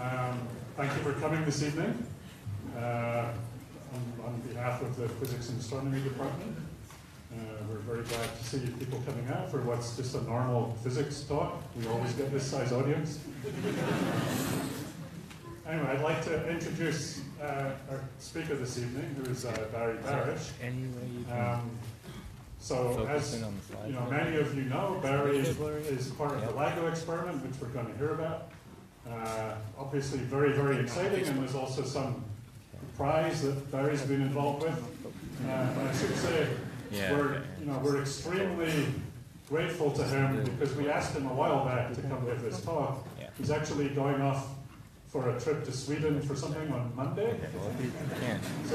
Thank you for coming this evening on behalf of the Physics and Astronomy Department. We're very glad to see people coming out for what's just a normal physics talk. We always get this size audience. Anyway, I'd like to introduce our speaker this evening, who is Barry Barish. So as you know, many of you know, Barry is part of the LIGO experiment, which we're going to hear about. Obviously very, very exciting, and there's also some prize that Barry's been involved with. I should say we're extremely grateful to him because we asked him a while back to come give this talk. He's actually going off for a trip to Sweden for something on Monday. So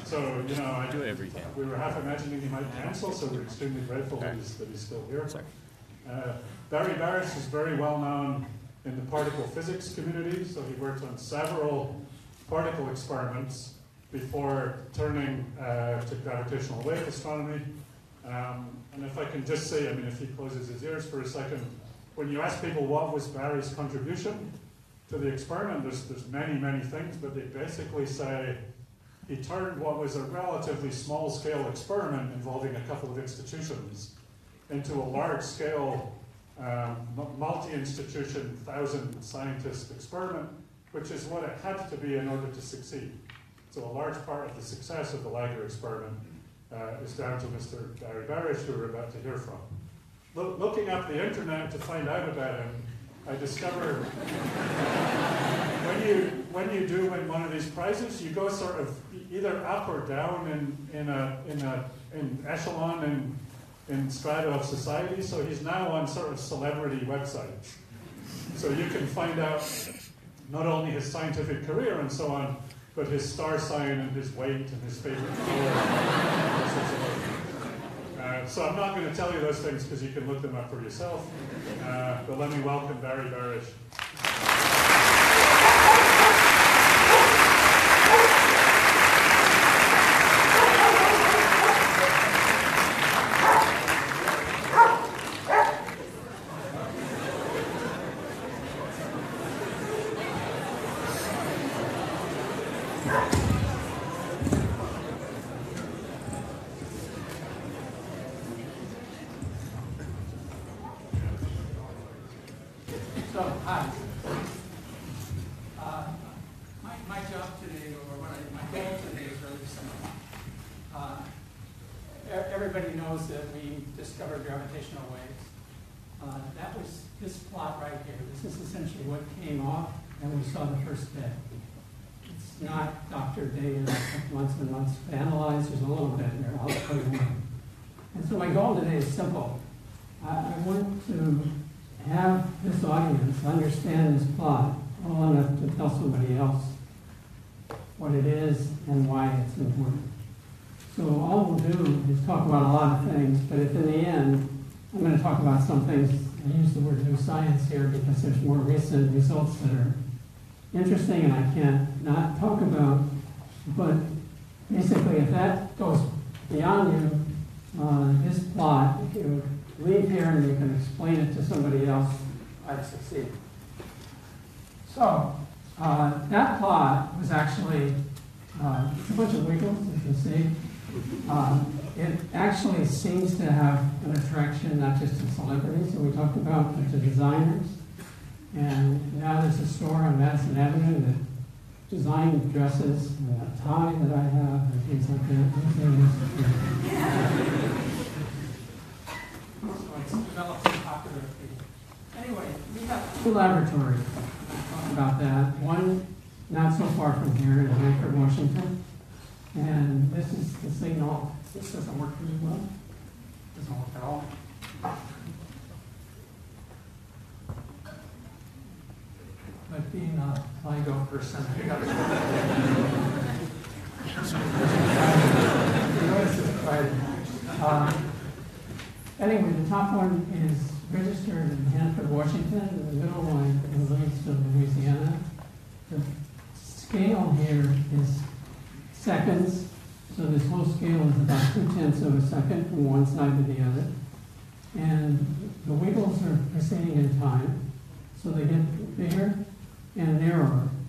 we were half imagining he might cancel, so we're extremely grateful that he's still here. Barry Barish is very well known in the particle physics community, so he worked on several particle experiments before turning to gravitational wave astronomy. And if I can just say, if he closes his ears for a second, when you ask people what was Barry's contribution to the experiment, there's many, many things, but they basically say he turned what was a relatively small-scale experiment involving a couple of institutions into a large-scale multi-institution, 1,000-scientist experiment, which is what it had to be in order to succeed. So a large part of the success of the LIGO experiment is down to Mr. Barry Barish, who we're about to hear from. Looking up the internet to find out about him, I discovered when you do win one of these prizes, you go sort of either up or down in echelon in strata of society. So he's now on sort of celebrity websites. So you can find out not only his scientific career and so on, but his star sign and his weight and his favorite color. So I'm not going to tell you those things because you can look them up for yourself. But let me welcome Barry Barish. My job today, or my goal today is really simple. Everybody knows that we discovered gravitational waves. That was this plot right here. This is essentially what came off, and we saw the first day. It's not Dr. Day and months and months to analyze. There's a little bit here. I'll tell you more. And so my goal today is simple. I want to have this audience understand this plot well enough to tell somebody else what it is and why it's important. So all we'll do is talk about a lot of things, but if in the end, I'm going to talk about some things. I use the word new science here because there's more recent results that are interesting and I can't not talk about. But basically, if that goes beyond you, this plot, if you leave here and you can explain it to somebody else, I'd succeed. So, that plot was actually a bunch of wiggles, you can see. It actually seems to have an attraction not just to celebrities that we talked about, but to designers. And now there's a store on Madison Avenue that designs dresses, and a tie that I have, and things like that. So it's developed in popular people. Anyway, we have two laboratories. Talk about that. One not so far from here in Hanford, Washington. And this is the signal. This doesn't work really well. Doesn't work at all. But being a LIGO person, you got to notice it's quite. Anyway, the top one is registered in Hanford, Washington, and the middle one in Livingston, Louisiana. The scale here is seconds, so this whole scale is about 2/10 of a second from one side to the other. And the wiggles are proceeding in time, so they get bigger and narrower.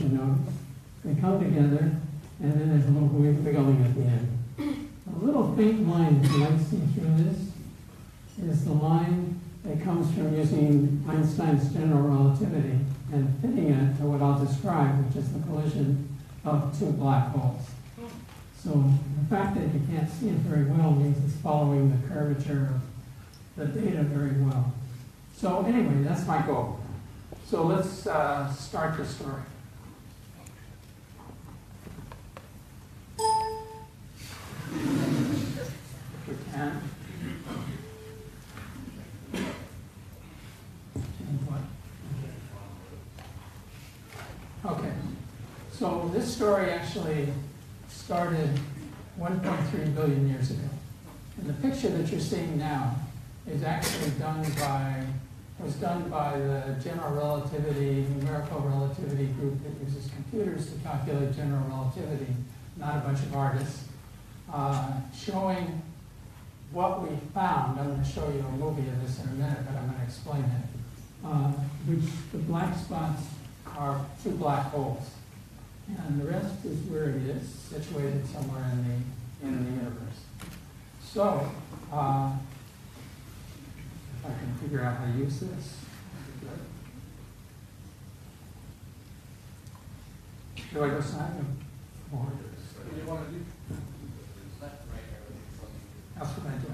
you notice. They come together, and then there's a little wiggling at the end. A little faint line that you might see through this is the line that comes from using Einstein's general relativity and fitting it to what I'll describe, which is the collision of two black holes. So the fact that you can't see it very well means it's following the curvature of the data very well. So anyway, that's my goal. So let's start the story. If we can. Okay, so this story actually started 1.3 billion years ago. And the picture that you're seeing now is actually was done by the general relativity, numerical relativity group that uses computers to calculate general relativity, not a bunch of artists, showing what we found. I'm going to show you a movie of this in a minute, but I'm going to explain it. Which the black spots are two black holes. And the rest is where it is, situated somewhere in the universe. So, if I can figure out how to use this, that'd be good. Do I go side or forward? What do you want to do? Left, right, That's what I do.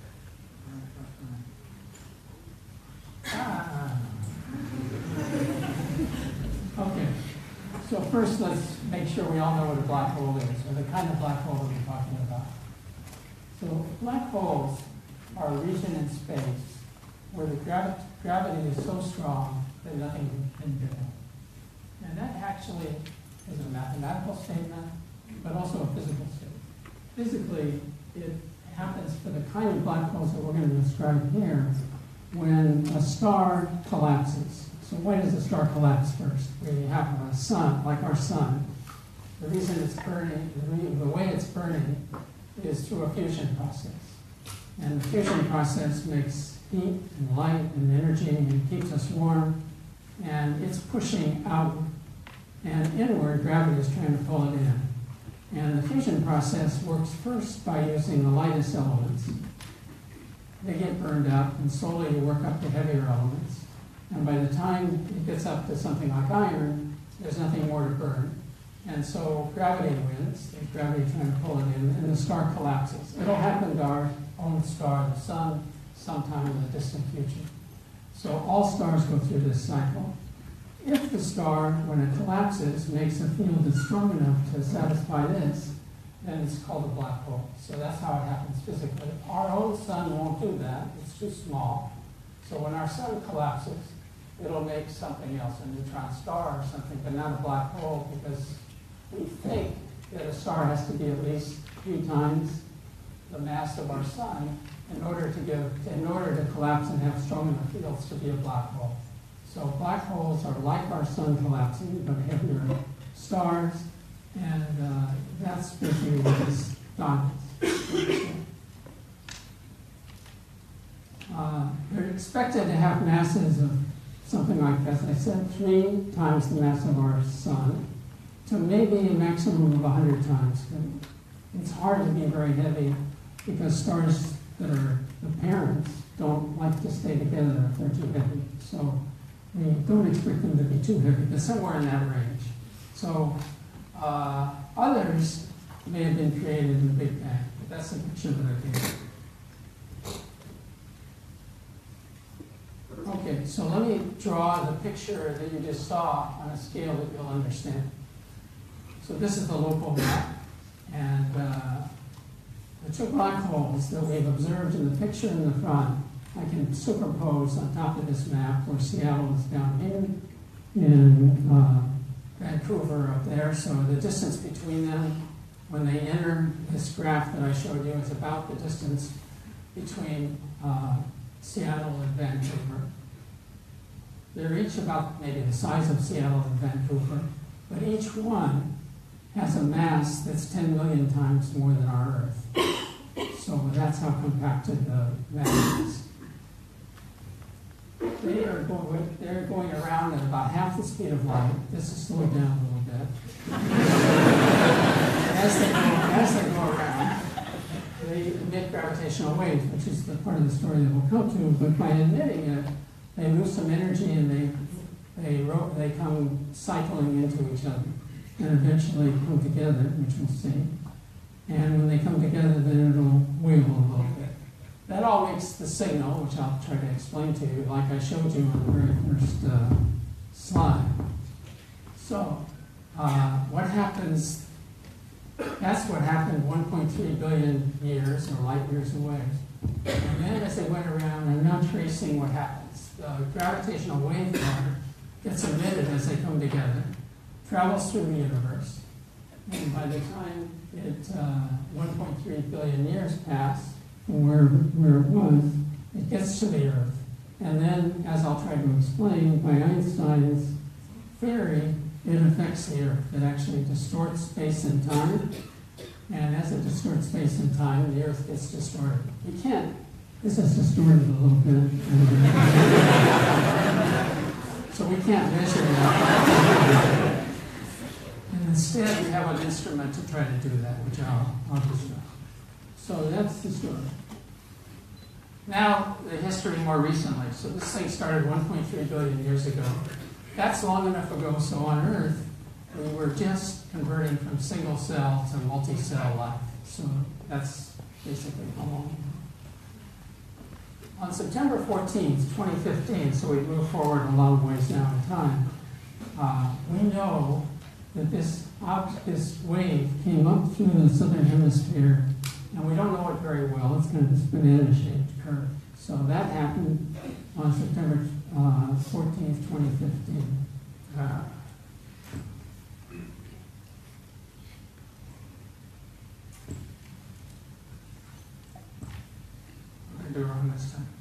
Okay. So first, let's make sure we all know what a black hole is, or the kind of black hole that we're talking about. So black holes are a region in space where the gravity is so strong that nothing can do it. And that actually is a mathematical statement, but also a physical statement. Physically, it happens for the kind of black holes that we're going to describe here when a star collapses. So why does the star collapse first? We have a sun, like our sun. The reason it's burning, the way it's burning is through a fusion process. And the fusion process makes heat and light and energy and keeps us warm. And it's pushing outward. And inward, gravity is trying to pull it in. And the fusion process works first by using the lightest elements. They get burned up, and slowly you work up to heavier elements. And by the time it gets up to something like iron, there's nothing more to burn. And so gravity wins, there's gravity trying to pull it in, and the star collapses. It'll happen to our own star, the sun, sometime in the distant future. So all stars go through this cycle. If the star, when it collapses, makes a field that's strong enough to satisfy this, then it's called a black hole. So that's how it happens physically. Our own sun won't do that, it's too small. So when our sun collapses, it'll make something else, a neutron star or something, but not a black hole, because we think that a star has to be at least 3 times the mass of our sun in order to collapse and have strong enough fields to be a black hole. So black holes are like our sun collapsing, but heavier stars, and that's basically what this dot is. They're expected to have masses of something like, as I said, 3 times the mass of our sun, to maybe a maximum of 100 times. It's hard to be very heavy because stars that are the parents don't like to stay together if they're too heavy. So we don't expect them to be too heavy, but somewhere in that range. So others may have been created in the Big Bang, but that's the picture that I gave. Okay, so let me draw the picture that you just saw on a scale that you'll understand. So this is the local map, and the 2 black holes that we've observed in the picture in the front, I can superimpose on top of this map where Seattle is down here, and Vancouver up there. So the distance between them, when they enter this graph that I showed you, is about the distance between Seattle and Vancouver. They're each about maybe the size of Seattle and Vancouver, but each one has a mass that's 10 million times more than our Earth. So that's how compacted the mass is. They're going around at about half the speed of light. This is slowed down a little bit. As they go around, they emit gravitational waves, which is the part of the story that we'll come to. But by emitting it, they lose some energy and they come cycling into each other and eventually come together, which we'll see. And when they come together, then it'll wiggle a little bit. That all makes the signal, which I'll try to explain to you, like I showed you on the very first slide. So, what happens, that's what happened 1.3 billion years, or light years away. And then as they went around, I'm now tracing what happens. The gravitational wave pattern gets emitted as they come together, travels through the universe, and by the time 1.3 billion years pass from where it was, it gets to the Earth. And then, as I'll try to explain, by Einstein's theory, it affects the Earth. It actually distorts space and time. And as it distorts space and time, the Earth gets distorted. You can't, this is distorted a little bit. So we can't measure that. And instead, we have an instrument to try to do that, which I'll describe. So that's the story. Now, the history more recently. So this thing started 1.3 billion years ago. That's long enough ago, so on Earth, we were just converting from single cell to multi-cell life. So that's basically how long. On September 14th, 2015, so we move forward a long ways now in time, we know that this wave came up through the southern hemisphere, and we don't know it very well. It's kind of this banana-shaped curve. So that happened on September 14th, 2015. I'm going to do it wrong this time.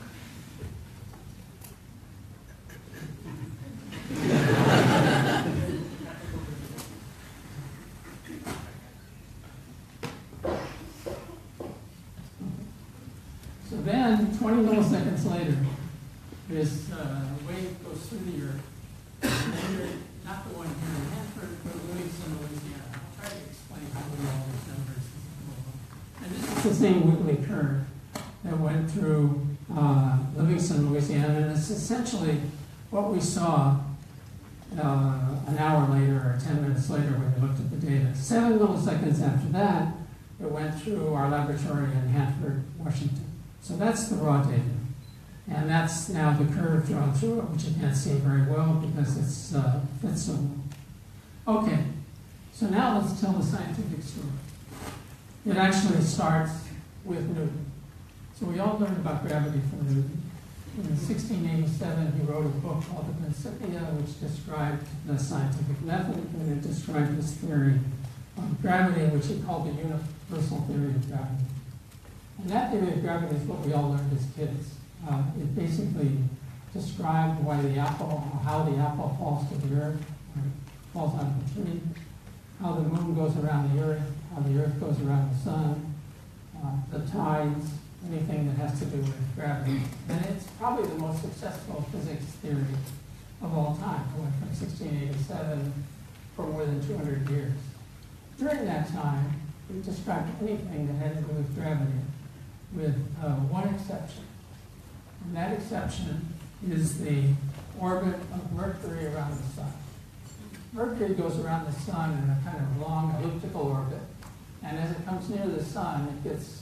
So then, 20 milliseconds later, this wave goes through the Earth. And not the one here in Hanford, but Livingston, Louisiana. I'll try to explain how we all these numbers. And this is the same wiggly curve that went through Livingston, Louisiana, and it's essentially what we saw an hour later or 10 minutes later when we looked at the data. 7 milliseconds after that, it went through our laboratory in Hanford, Washington. So that's the raw data. And that's now the curve drawn through it, which you can't see very well because it's fits so well. Okay, so now let's tell the scientific story. It actually starts with Newton. So we all learned about gravity from Newton. In 1687, he wrote a book called the Principia, which described the scientific method, and it described this theory of gravity, which he called the universal theory of gravity. And that theory of gravity is what we all learned as kids. It basically described why the apple, how the apple falls to the earth, or falls out of the tree, how the moon goes around the earth, how the earth goes around the sun, the tides, anything that has to do with gravity. And it's probably the most successful physics theory of all time. It went from 1687 for more than 200 years. During that time, we described anything that had to do with gravity, with one exception. And that exception is the orbit of Mercury around the sun. Mercury goes around the sun in a kind of long elliptical orbit, and as it comes near the sun, its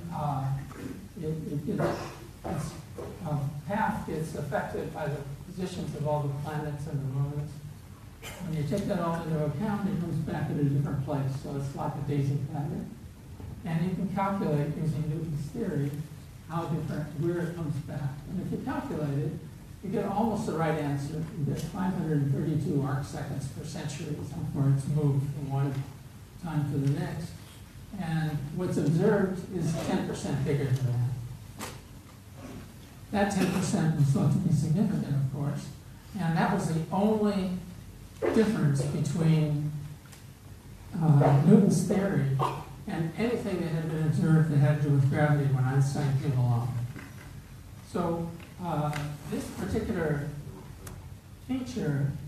path gets affected by the positions of all the planets and the moons. When you take that all into account, it comes back at a different place, so it's like a daisy pattern. And you can calculate, using Newton's theory, how different, where it comes back. And if you calculate it, you get almost the right answer. You get 532 arc seconds per century, how far it's moved from one time to the next. And what's observed is 10% bigger than that. That 10% was thought to be significant, of course. And that was the only difference between Newton's theory and anything that had been observed that had to do with gravity when Einstein came along. So this particular feature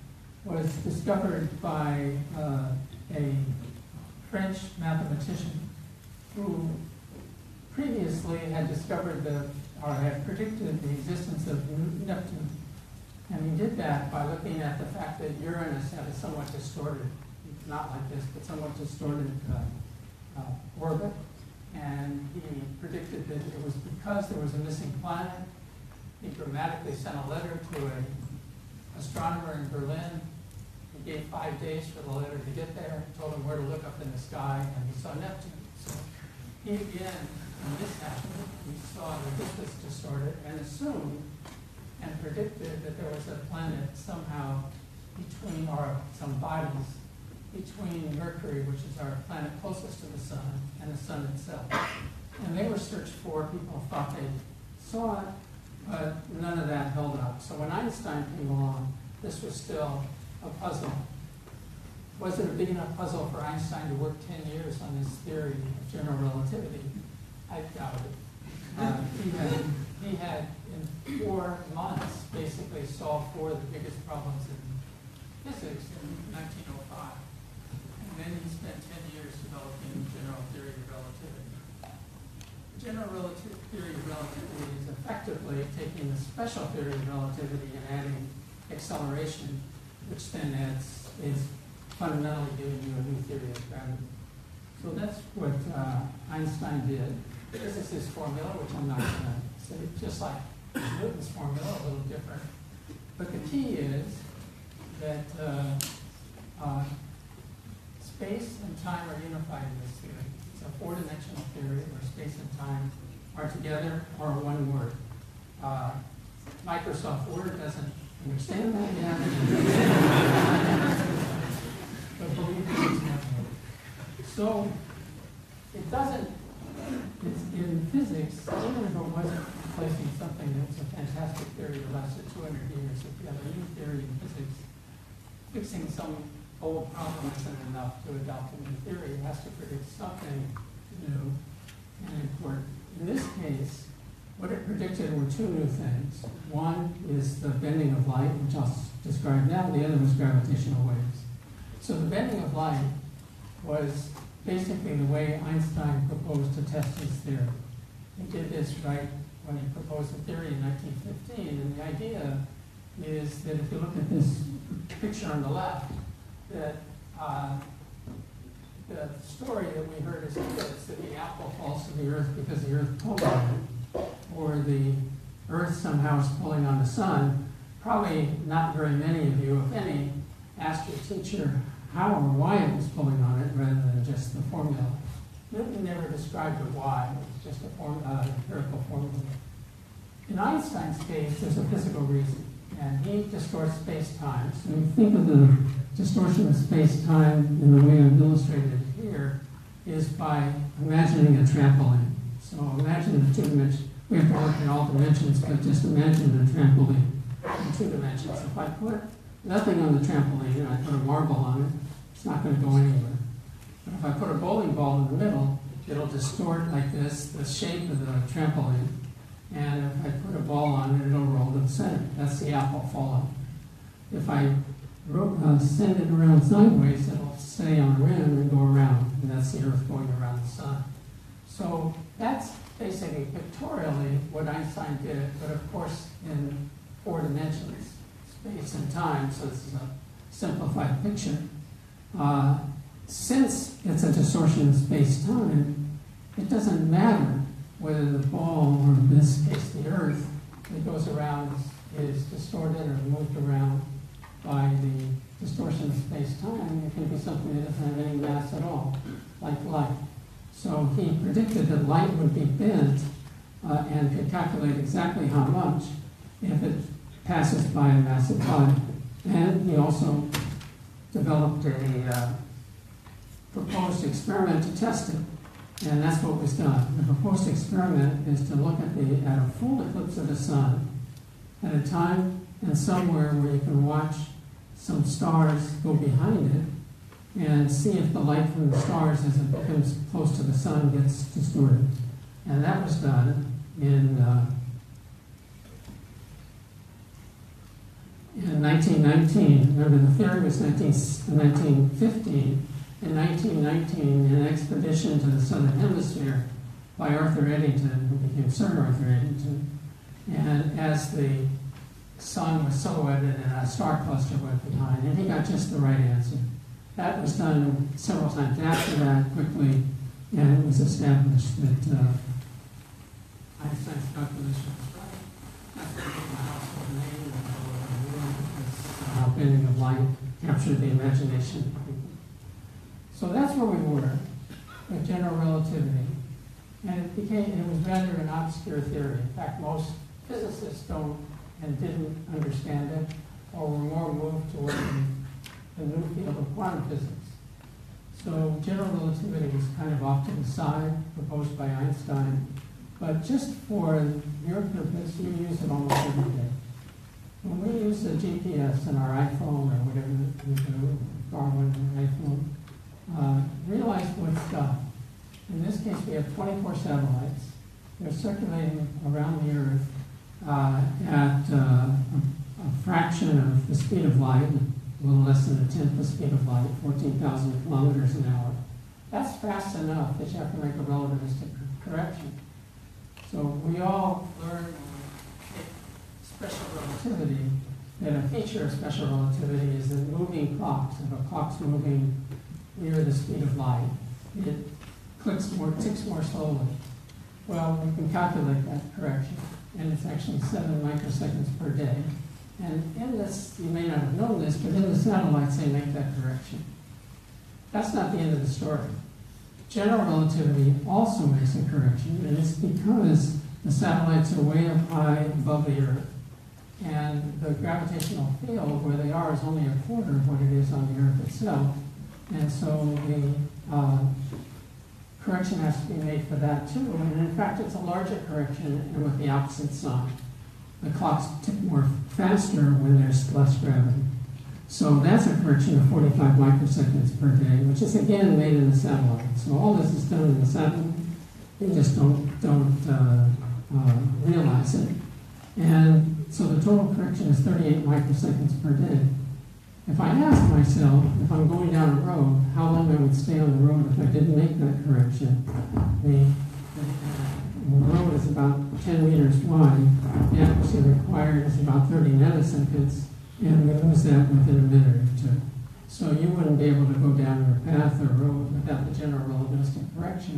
was discovered by a French mathematician who previously had discovered or had predicted the existence of Neptune. And he did that by looking at the fact that Uranus had a somewhat distorted, not like this, but somewhat distorted orbit. And he predicted that it was because there was a missing planet. He dramatically sent a letter to an astronomer in Berlin. He gave 5 days for the letter to get there, told him where to look up in the sky, and he saw Neptune. So he again, when this happened, he saw that this was distorted and assumed and predicted that there was a planet somehow between, or some bodies between Mercury, which is our planet closest to the sun, and the sun itself. And they were searched for, people thought they saw it, but none of that held up. So when Einstein came along, this was still a puzzle. Was it a big enough puzzle for Einstein to work 10 years on this theory of general relativity? I doubt it. He had in 4 months basically solved 4 of the biggest problems in physics in 1905. And then he spent 10 years developing general theory of relativity. General theory of relativity is effectively taking the special theory of relativity and adding acceleration, which then is fundamentally giving you a new theory of gravity. So that's what Einstein did. This is his formula, which I'm not going to say, just like Newton's formula, a little different. But the key is that space and time are unified in this theory. It's a 4-dimensional theory where space and time are together or one word. Microsoft Word doesn't understand that yet. But believe me, it's not. So it doesn't, it's in physics, even if it wasn't replacing something that was a fantastic theory that lasted 200 years, if you have a new theory in physics, fixing some old problem isn't enough to adopt a new theory. It has to predict something new and important. In this case, what it predicted were 2 new things. One is the bending of light, which I'll describe now. The other was gravitational waves. So the bending of light was basically the way Einstein proposed to test his theory. He did this right when he proposed the theory in 1915, and the idea is that if you look at this picture on the left, that the story that we heard as kids, that the apple falls to the earth because the earth pulled on it, or the earth somehow is pulling on the sun, probably not very many of you, if any, asked your teacher how or why it was pulling on it rather than just the formula. Newton never described the why, it was just a empirical formula. In Einstein's case, there's a physical reason, and he distorts space-time. So you think of the distortion of space-time in the way I've illustrated it here is by imagining a trampoline. So imagine the 2 dimensions. We have to work in all dimensions, but just imagine a trampoline in 2 dimensions. If I put nothing on the trampoline and I put a marble on it, it's not going to go anywhere. But if I put a bowling ball in the middle, it'll distort like this, the shape of the trampoline. And if I put a ball on it, it'll roll to the center. That's the apple falling. If I send it around sideways, it'll stay on the rim and go around. And that's the Earth going around the sun. So that's basically pictorially what Einstein did, but of course in 4 dimensions, space and time, so this is a simplified picture. Since it's a distortion of space-time, it doesn't matter whether the ball, or in this case the Earth, that goes around is distorted or moved around by the distortion of space-time. It can be something that doesn't have any mass at all, like light. So he predicted that light would be bent and could calculate exactly how much if it passes by a massive body. And he also developed a proposed experiment to test it. And that's what was done. The proposed experiment is to look at a full eclipse of the sun at a time and somewhere where you can watch some stars go behind it and see if the light from the stars as it becomes close to the sun gets distorted. And that was done in in 1919, remember the theory was 1915, in 1919, an expedition to the southern hemisphere by Arthur Eddington, who became Sir Arthur Eddington, and as the sun was silhouetted and a star cluster went behind, and he got just the right answer. That was done several times after that, quickly, and it was established that Einstein's calculation was right. That's what gave my household name because how bending of light captured the imagination of people. So that's where we were with general relativity. And it was rather an obscure theory. In fact, most physicists don't and didn't understand it, or were more moved toward the new field of quantum physics. So general relativity was kind of off to the side, proposed by Einstein, but just for your purpose, we use it almost every day. When we use the GPS in our iPhone or whatever we do, Garmin or iPhone, realize what's done. In this case, we have 24 satellites. They're circulating around the Earth at a fraction of the speed of light, a little less than a tenth the speed of light, 14,000 kilometers an hour. That's fast enough that you have to make a relativistic correction. So we all learn when we take special relativity that a feature of special relativity is that moving clocks, if a clock's moving near the speed of light, it ticks more slowly. Well, we can calculate that correction, and it's actually 7 microseconds per day. And in this, you may not have known this, but in the satellites, they make that correction. That's not the end of the story. General relativity also makes a correction, and it's because the satellites are way up high above the Earth, and the gravitational field where they are is only a quarter of what it is on the Earth itself. And so the correction has to be made for that too. And in fact, it's a larger correction and with the opposite sign. The clocks tick more faster when there's less gravity. So that's a correction of 45 microseconds per day, which is again made in the satellite. So all this is done in the satellite. You just don't realize it. And so the total correction is 38 microseconds per day. If I ask myself, if I'm going down a road, how long I would stay on the road if I didn't make that correction, the road is about 10 meters wide. The accuracy required is about 30 nanoseconds, and we lose that within a minute or two. So you wouldn't be able to go down your path or road without the general relativistic correction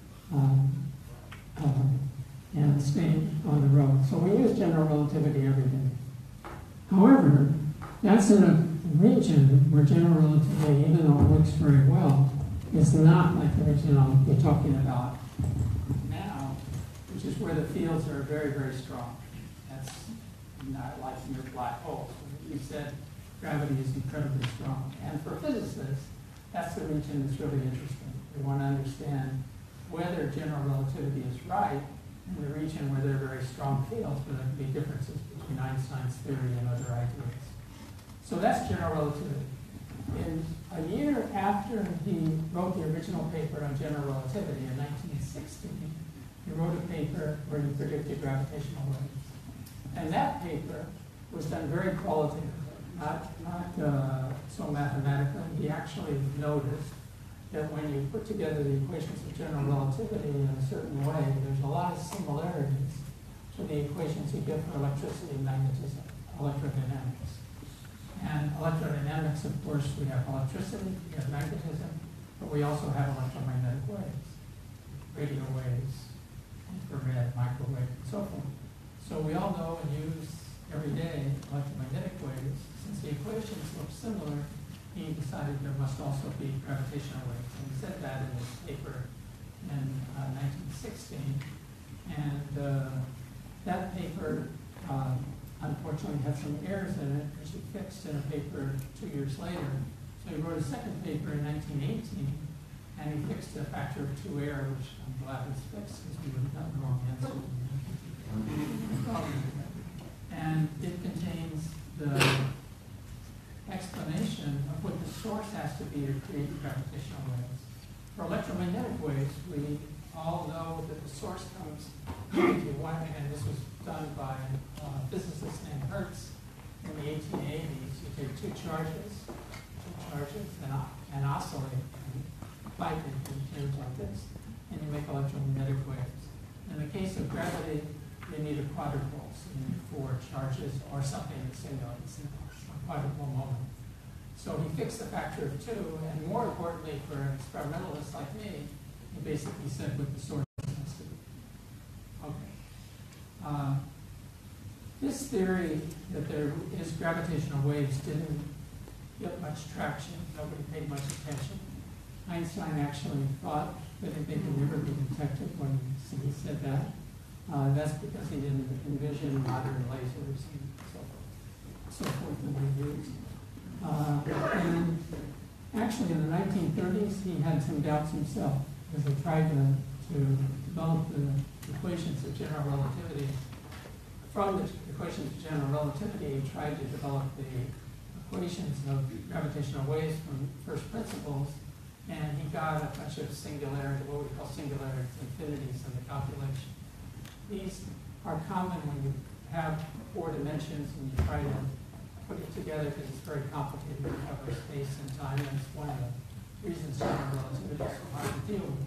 and stay on the road. So we use general relativity every day. However, that's in a region where general relativity, even though it works very well, is not like the region I'll be talking about now, which is where the fields are very, very strong. That's not like near black holes. You said gravity is incredibly strong. And for physicists, that's the region that's really interesting. We want to understand whether general relativity is right in the region where there are very strong fields, where there can be differences between Einstein's theory and other ideas. So that's general relativity. In a year after he wrote the original paper on general relativity in 1960, he wrote a paper where he predicted gravitational waves. And that paper was done very qualitatively, not so mathematically. He actually noticed that when you put together the equations of general relativity in a certain way, there's a lot of similarities to the equations you get for electricity and magnetism, electrodynamics. And electrodynamics, of course, we have electricity, we have magnetism, but we also have electromagnetic waves, radio waves, infrared, microwave, and so forth. So we all know and use every day electromagnetic waves. Since the equations look similar, he decided there must also be gravitational waves. And he said that in his paper in 1916. And that paper unfortunately had some errors in it, which he fixed in a paper 2 years later. So he wrote a second paper in 1918, and he fixed a factor of 2 error, which I'm glad was fixed because we would have gotten the wrong answer. And it contains the explanation of what the source has to be to create gravitational waves. For electromagnetic waves, we all know that the source comes, and this was done by a physicist named Hertz, in the 1880s, you take two charges, and oscillate, and bite it in terms like this, and you make electromagnetic waves. In the case of gravity, you need a quadrupole, so you need 4 charges or something that simulates a quadrupole moment. So he fixed the factor of 2, and more importantly for an experimentalist like me, he basically said what the source has to be. Okay. This theory that there is gravitational waves didn't get much traction. Nobody paid much attention. Einstein actually thought that they could never be detected when he said that. That's because he didn't envision modern lasers and so forth that we use. And actually in the 1930s, he had some doubts himself as he tried to develop the equations of general relativity. From the equations of general relativity, he tried to develop the equations of gravitational waves from first principles, and he got a bunch of singularity, what we call singularity infinities in the calculation. These are common when you have 4 dimensions and you try to put it together because it's very complicated to cover space and time. That's one of the reasons general relativity is so hard to deal with.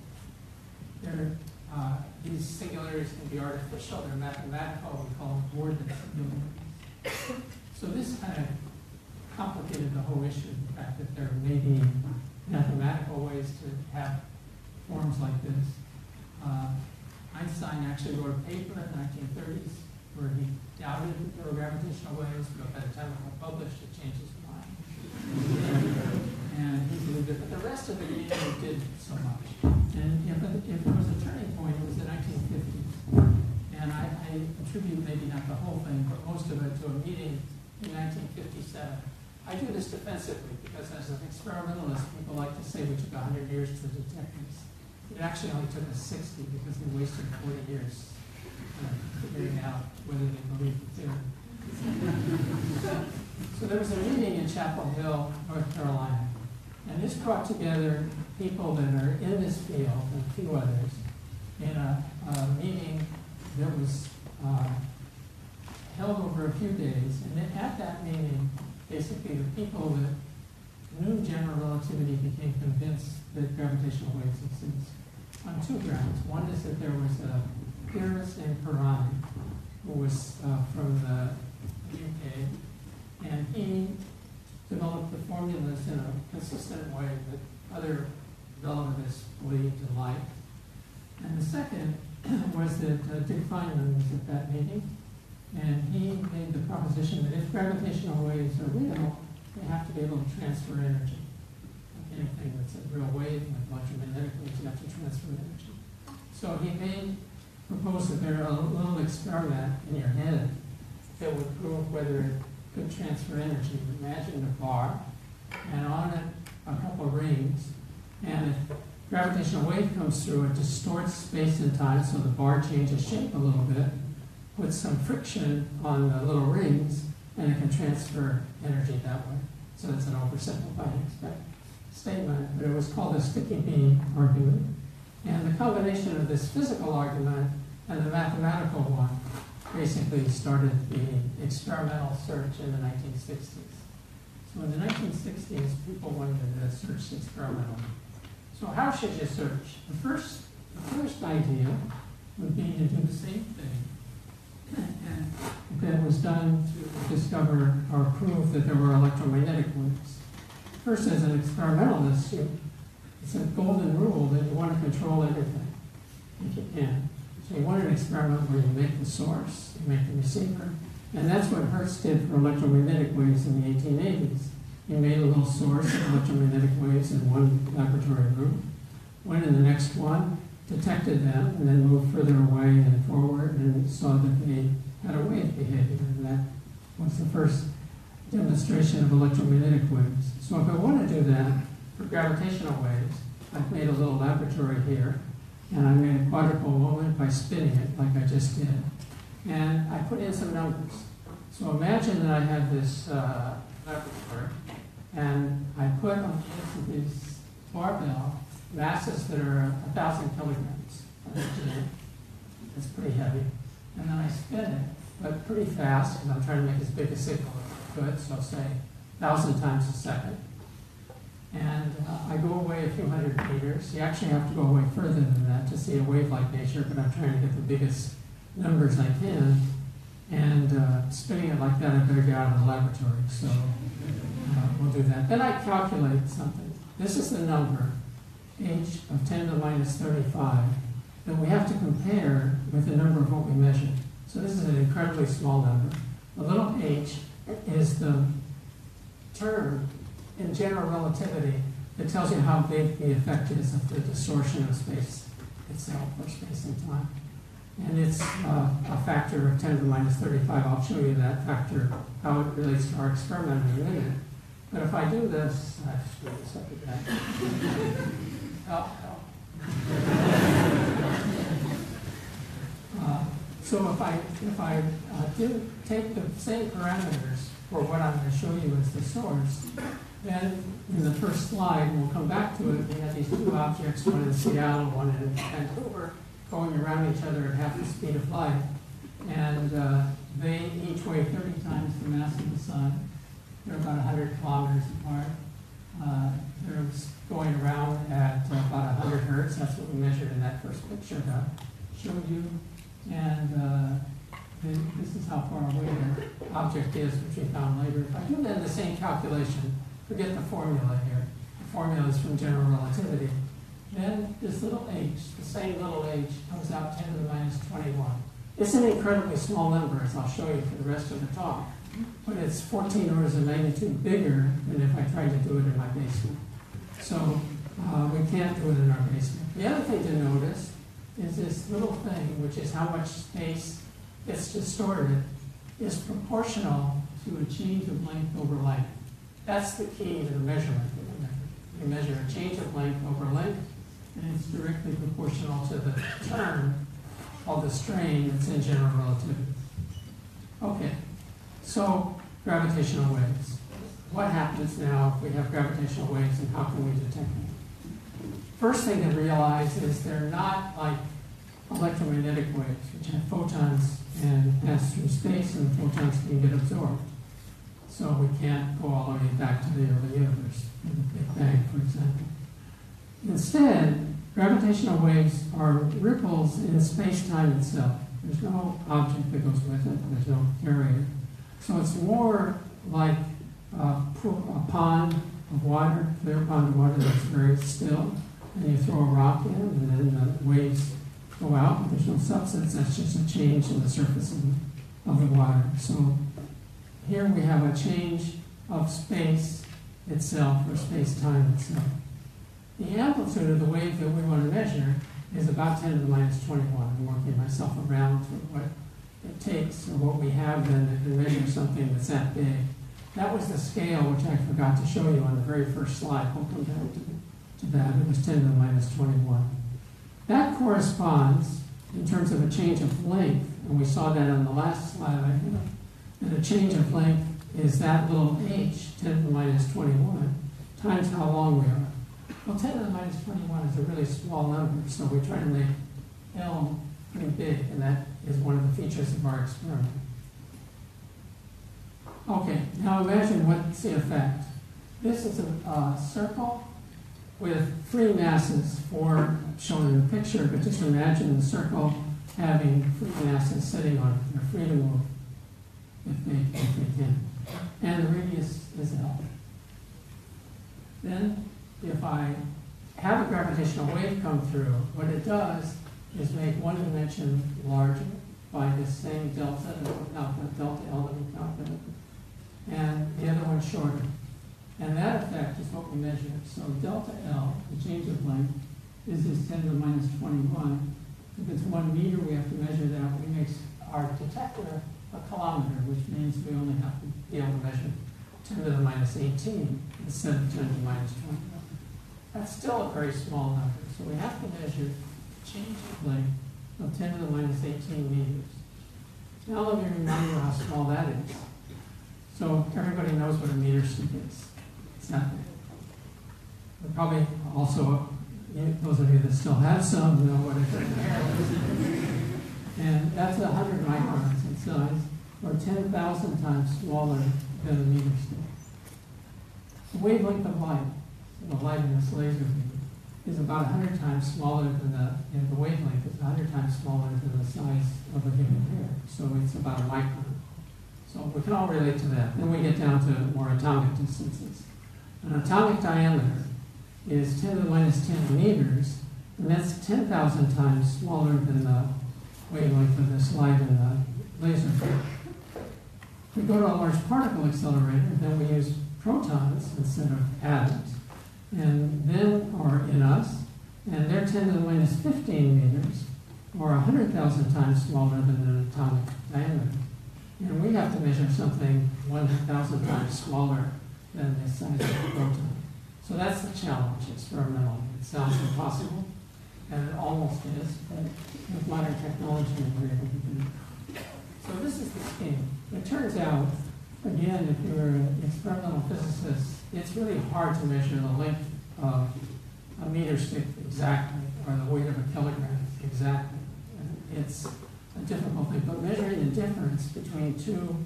These singularities can be artificial, they're mathematical, we call them coordinate singularities. So this kind of complicated the whole issue, the fact that there may be mathematical ways to have forms like this. Einstein actually wrote a paper in the 1930s where he doubted that there were gravitational waves, but by the time it got published, it changed his mind. And he believed it, but the rest of it he did so much. And if there was a turning point, it was the 1950s. And I attribute maybe not the whole thing, but most of it to a meeting in 1957. I do this defensively because as an experimentalist, people like to say we took 100 years to detect this. It actually only took us 60 because they wasted 40 years figuring out whether they believed the theory. So there was a meeting in Chapel Hill, North Carolina, and this brought together people that are in this field and a few others in a meeting that was held over a few days. And then at that meeting, basically the people that knew general relativity became convinced that gravitational waves exist on 2 grounds. One is that there was a theorist named Perroni who was from the UK, and he developed the formulas in a consistent way that other relativists believed and liked. And the second was that Dick Feynman was at that meeting, and he made the proposition that if gravitational waves are real, they have to be able to transfer energy. Like anything that's a real wave, like electromagnetic waves, you have to transfer energy. So he proposed that there a little experiment in your head that would prove whether it could transfer energy. Imagine a bar, and on it a couple of rings, and if gravitational wave comes through, it distorts space and time, so the bar changes shape a little bit, puts some friction on the little rings, and it can transfer energy that way. So it's an oversimplifying statement, but it was called the sticky beam argument. And the combination of this physical argument and the mathematical one basically started the experimental search in the 1960s. So in the 1960s, people wanted to search experimentally. So how should you search? The first idea would be to do the same thing and that was done to discover or prove that there were electromagnetic waves. First, as an experimentalist, it's a golden rule that you want to control everything, if you can. So you want an experiment where you make the source, you make the receiver, and that's what Hertz did for electromagnetic waves in the 1880s. He made a little source of electromagnetic waves in one laboratory room, went in the next one, detected them, and then moved further away and forward and saw that they had a wave behavior, and that was the first demonstration of electromagnetic waves. So if I want to do that for gravitational waves, I've made a little laboratory here, and I made a quadrupole moment by spinning it like I just did. And I put in some numbers. So imagine that I have this laboratory, and I put on the ends of this barbell masses that are 1,000 kilograms. It's pretty heavy. And then I spin it, but pretty fast, because I'm trying to make as big a signal to it, so say 1,000 times a second. And I go away a few hundred meters. You actually have to go away further than that to see a wave like nature, but I'm trying to get the biggest numbers I can. And spinning it like that, I better get out of the laboratory. So we'll do that. Then I calculate something. This is the number, h of 10 to the minus 35, that we have to compare with the number of what we measured. So this is an incredibly small number. The little h is the term in general relativity that tells you how big the effect is of the distortion of space itself, or space and time. And it's a factor of 10 to the minus 35. I'll show you that factor, how it relates to our experiment in a minute. But if I do this, I screw this up again. So if I do take the same parameters for what I'm going to show you as the source, then in the first slide, we'll come back to it, we have these two objects, one in Seattle, one in Vancouver, going around each other at half the speed of light. And they each weigh 30 times the mass of the sun. They're about 100 kilometers apart. They're going around at about 100 hertz. That's what we measured in that first picture that I showed you. And this is how far away the object is, which we found later. If I do then the same calculation, forget the formula here. The formula is from general relativity. Then this little h, the same little h, comes out 10 to the minus 21. It's an incredibly small number, as I'll show you for the rest of the talk. But it's 14 orders of magnitude bigger than if I tried to do it in my basement. So we can't do it in our basement. The other thing to notice is this little thing, which is how much space gets distorted, is proportional to a change of length over length. That's the key to the measurement. We measure a change of length over length, and it's directly proportional to the term called the strain that's in general relativity. Okay, so gravitational waves. What happens now if we have gravitational waves, and how can we detect them? First thing to realize is they're not like electromagnetic waves, which have photons and pass through space, and the photons can get absorbed. So we can't go all the way back to the early universe, the Big Bang, for example. Instead, gravitational waves are ripples in space-time itself. There's no object that goes with it. There's no carrier. So it's more like a pond of water, clear pond of water that's very still, and you throw a rock in, and then the waves go out, but there's no substance. That's just a change in the surface of the water. So here we have a change of space itself, or space-time itself. The amplitude of the wave that we want to measure is about 10 to the minus 21. I'm working myself around to what it takes, or what we have then to measure something that's that big. That was the scale, which I forgot to show you on the very first slide. We'll come back to that. It was 10 to the minus 21. That corresponds, in terms of a change of length, and we saw that on the last slide I had, that a change of length is that little h, 10 to the minus 21, times how long we are. Well, 10 to the minus 21 is a really small number, so we try to make L pretty big, and that is one of the features of our experiment. Okay, now imagine what's the effect. This is a circle with three masses, four shown in the picture, but just imagine the circle having three masses sitting on it. They're free to move if they can. And the radius is L. Then, if I have a gravitational wave come through, what it does is make one dimension larger by this same delta that we calculated, delta L that we calculated, and the other one shorter. And that effect is what we measure. So delta L, the change of length, is this 10 to the minus 21. If it's 1 meter, we have to measure that. We make our detector a kilometer, which means we only have to be able to measure 10 to the minus 18 instead of 10 to the minus 21. That's still a very small number. So we have to measure change of length of 10 to the minus 18 meters. Now let me remind you how small that is. So everybody knows what a meter stick is. It's not big. But probably also, those of you that still have some know what it is. And that's 100 microns in size, or 10,000 times smaller than a meter stick. The wavelength of light, the light in this laser beam, is about 100 times smaller than the wavelength is 100 times smaller than the size of a human hair. So it's about a micron. So we can all relate to that. Then we get down to more atomic distances. An atomic diameter is 10 to the minus 10 meters, and that's 10,000 times smaller than the wavelength of this light in the laser beam. If we go to a large particle accelerator, then we use protons instead of atoms, and then, or in us, and they're 10 to the minus 15 meters, or 100,000 times smaller than an atomic diameter. And we have to measure something 1,000 times smaller than the size of a proton. So that's the challenge experimentally. It sounds impossible, and it almost is, but with modern technology we're able to do it. So this is the scheme. It turns out, again, if you're an experimental physicist, it's really hard to measure the length of a meter stick exactly, or the weight of a kilogram exactly. It's a difficult thing, but measuring the difference between two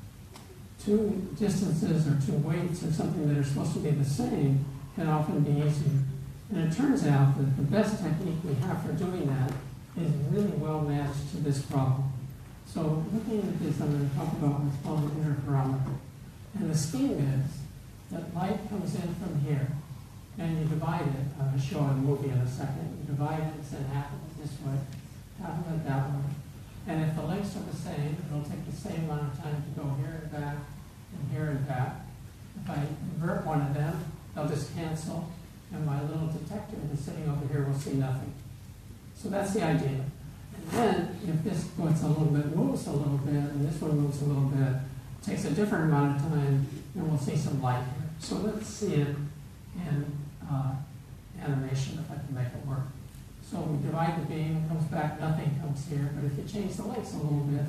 distances or two weights or something that are supposed to be the same can often be easier. And it turns out that the best technique we have for doing that is really well matched to this problem. So looking at this, I'm going to talk about what's called an interferometer. And the scheme is that light comes in from here, and you divide it. I'm going to show a movie in a second. You divide it and send half of it this way, half of it that way. And if the lengths are the same, it'll take the same amount of time to go here and back, and here and back. If I invert one of them, they'll just cancel, and my little detector that's sitting over here will see nothing. So that's the idea. And then, if this goes a little bit, moves a little bit, and this one moves a little bit, takes a different amount of time, and we'll see some light here. So let's see it in animation, if I can make it work. So we divide the beam, it comes back, nothing comes here, but if you change the lengths a little bit,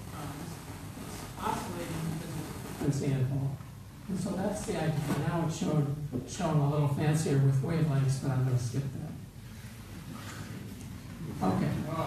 it's oscillating because of the frequency involved. And so that's the idea. Now it's shown a little fancier with wavelengths, but I'm going to skip that. Okay.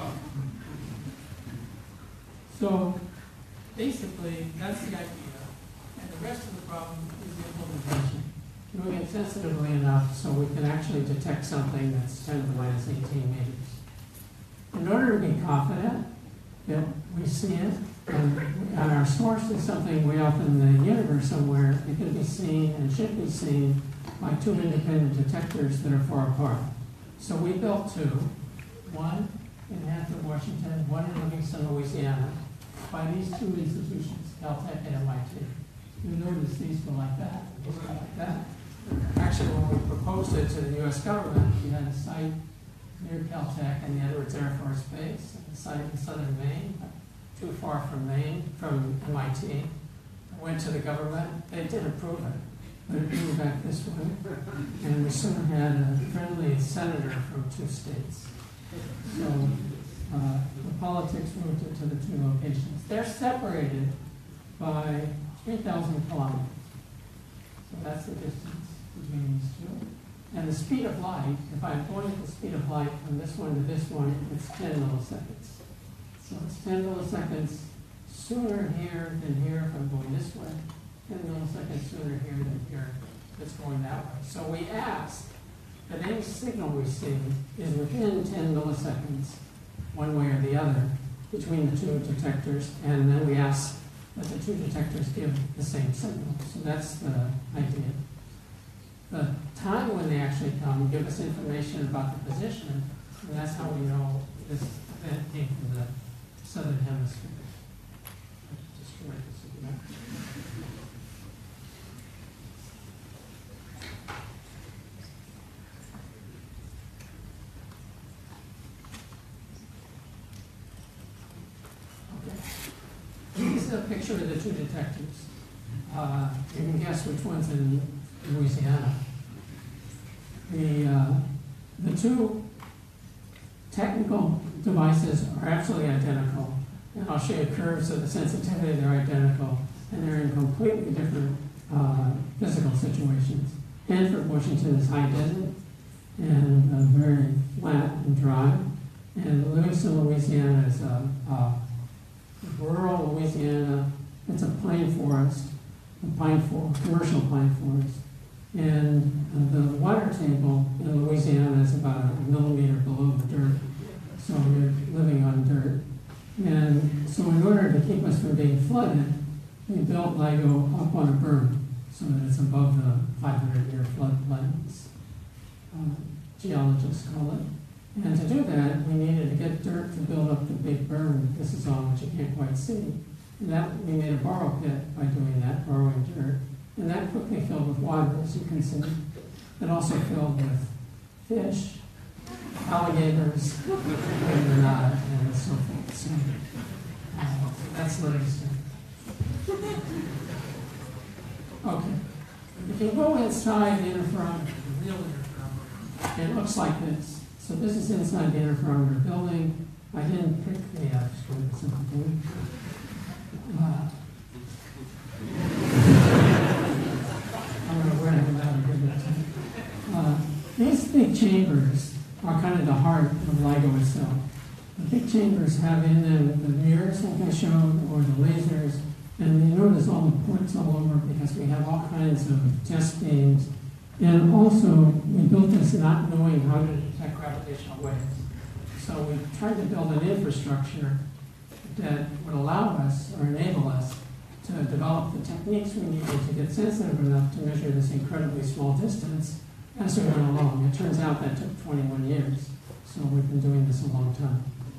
So basically, that's the idea. And the rest of the problem is the implementation. Doing it sensitively enough so we can actually detect something that's 10 to the minus 18 meters. In order to be confident that we see it, and our source is something way off in the universe somewhere, it can be seen and should be seen by two independent detectors that are far apart. So we built two, one in Hanford, Washington, one in Livingston, Louisiana, by these two institutions, Caltech and MIT. You notice these go like that, these go like that. Actually, when we proposed it to the U.S. government, we had a site near Caltech and the Edwards Air Force Base, and a site in southern Maine, too far from Maine, from MIT. I went to the government. They did approve it, but it moved back this way. And we soon had a friendly senator from two states. So the politics moved it to the two locations. They're separated by 3,000 kilometers. So that's the distance between these two. And the speed of light, if I'm going at the speed of light from this one to this one, it's 10 milliseconds. So it's 10 milliseconds sooner here than here if I'm going this way, 10 milliseconds sooner here than here if it's going that way. So we ask that any signal we see is within 10 milliseconds, one way or the other, between the two detectors, and then we ask that the two detectors give the same signal. So that's the idea. The time when they actually come give us information about the position, and that's how we know this event came from the southern hemisphere. Just write this again. Okay. This is a picture of the two detectors. You can guess which one's in Louisiana. The two technical devices are absolutely identical, and I'll show you curves of the sensitivity. They're identical, and they're in completely different physical situations. Hanford, Washington is high desert and very flat and dry, and Livingston, Louisiana is rural Louisiana. It's a plain forest, pine forest, commercial pine forest. And the water table in Louisiana is about a millimeter below the dirt. So you're living on dirt. And so in order to keep us from being flooded, we built LIGO up on a berm so that it's above the 500-year floodplains, geologists call it. And to do that, we needed to get dirt to build up the big berm. This is all which you can't quite see. And that we made a borrow pit by doing that, borrowing dirt. And that quickly filled with water, as you can see. It also filled with fish, alligators, and so forth. So that's Livingston. Okay. If you go inside the interferometer, the real interferometer, it looks like this. So this is inside the interferometer building. I didn't pick the something. I'm going to wear them out a good these big chambers are kind of the heart of LIGO itself. The big chambers have in them the mirrors, like I showed, or the lasers, and you notice all the ports all over because we have all kinds of test beams. And also, we built this not knowing how to detect gravitational waves. So we tried to build an infrastructure that would allow us or enable us to develop the techniques we needed to get sensitive enough to measure this incredibly small distance as we went along. It turns out that took 21 years, so we've been doing this a long time.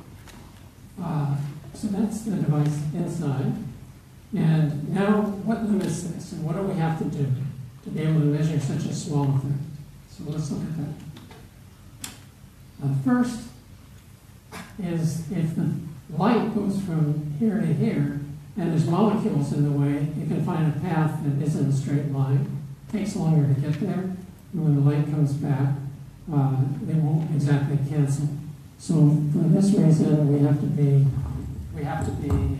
So that's the device inside. And now, what limits this, and what do we have to do to be able to measure such a small effect? So let's look at that. First is if the light goes from here to here, and there's molecules in the way, you can find a path that isn't a straight line. It takes longer to get there, and when the light comes back, they won't exactly cancel. So for this reason, we have to be in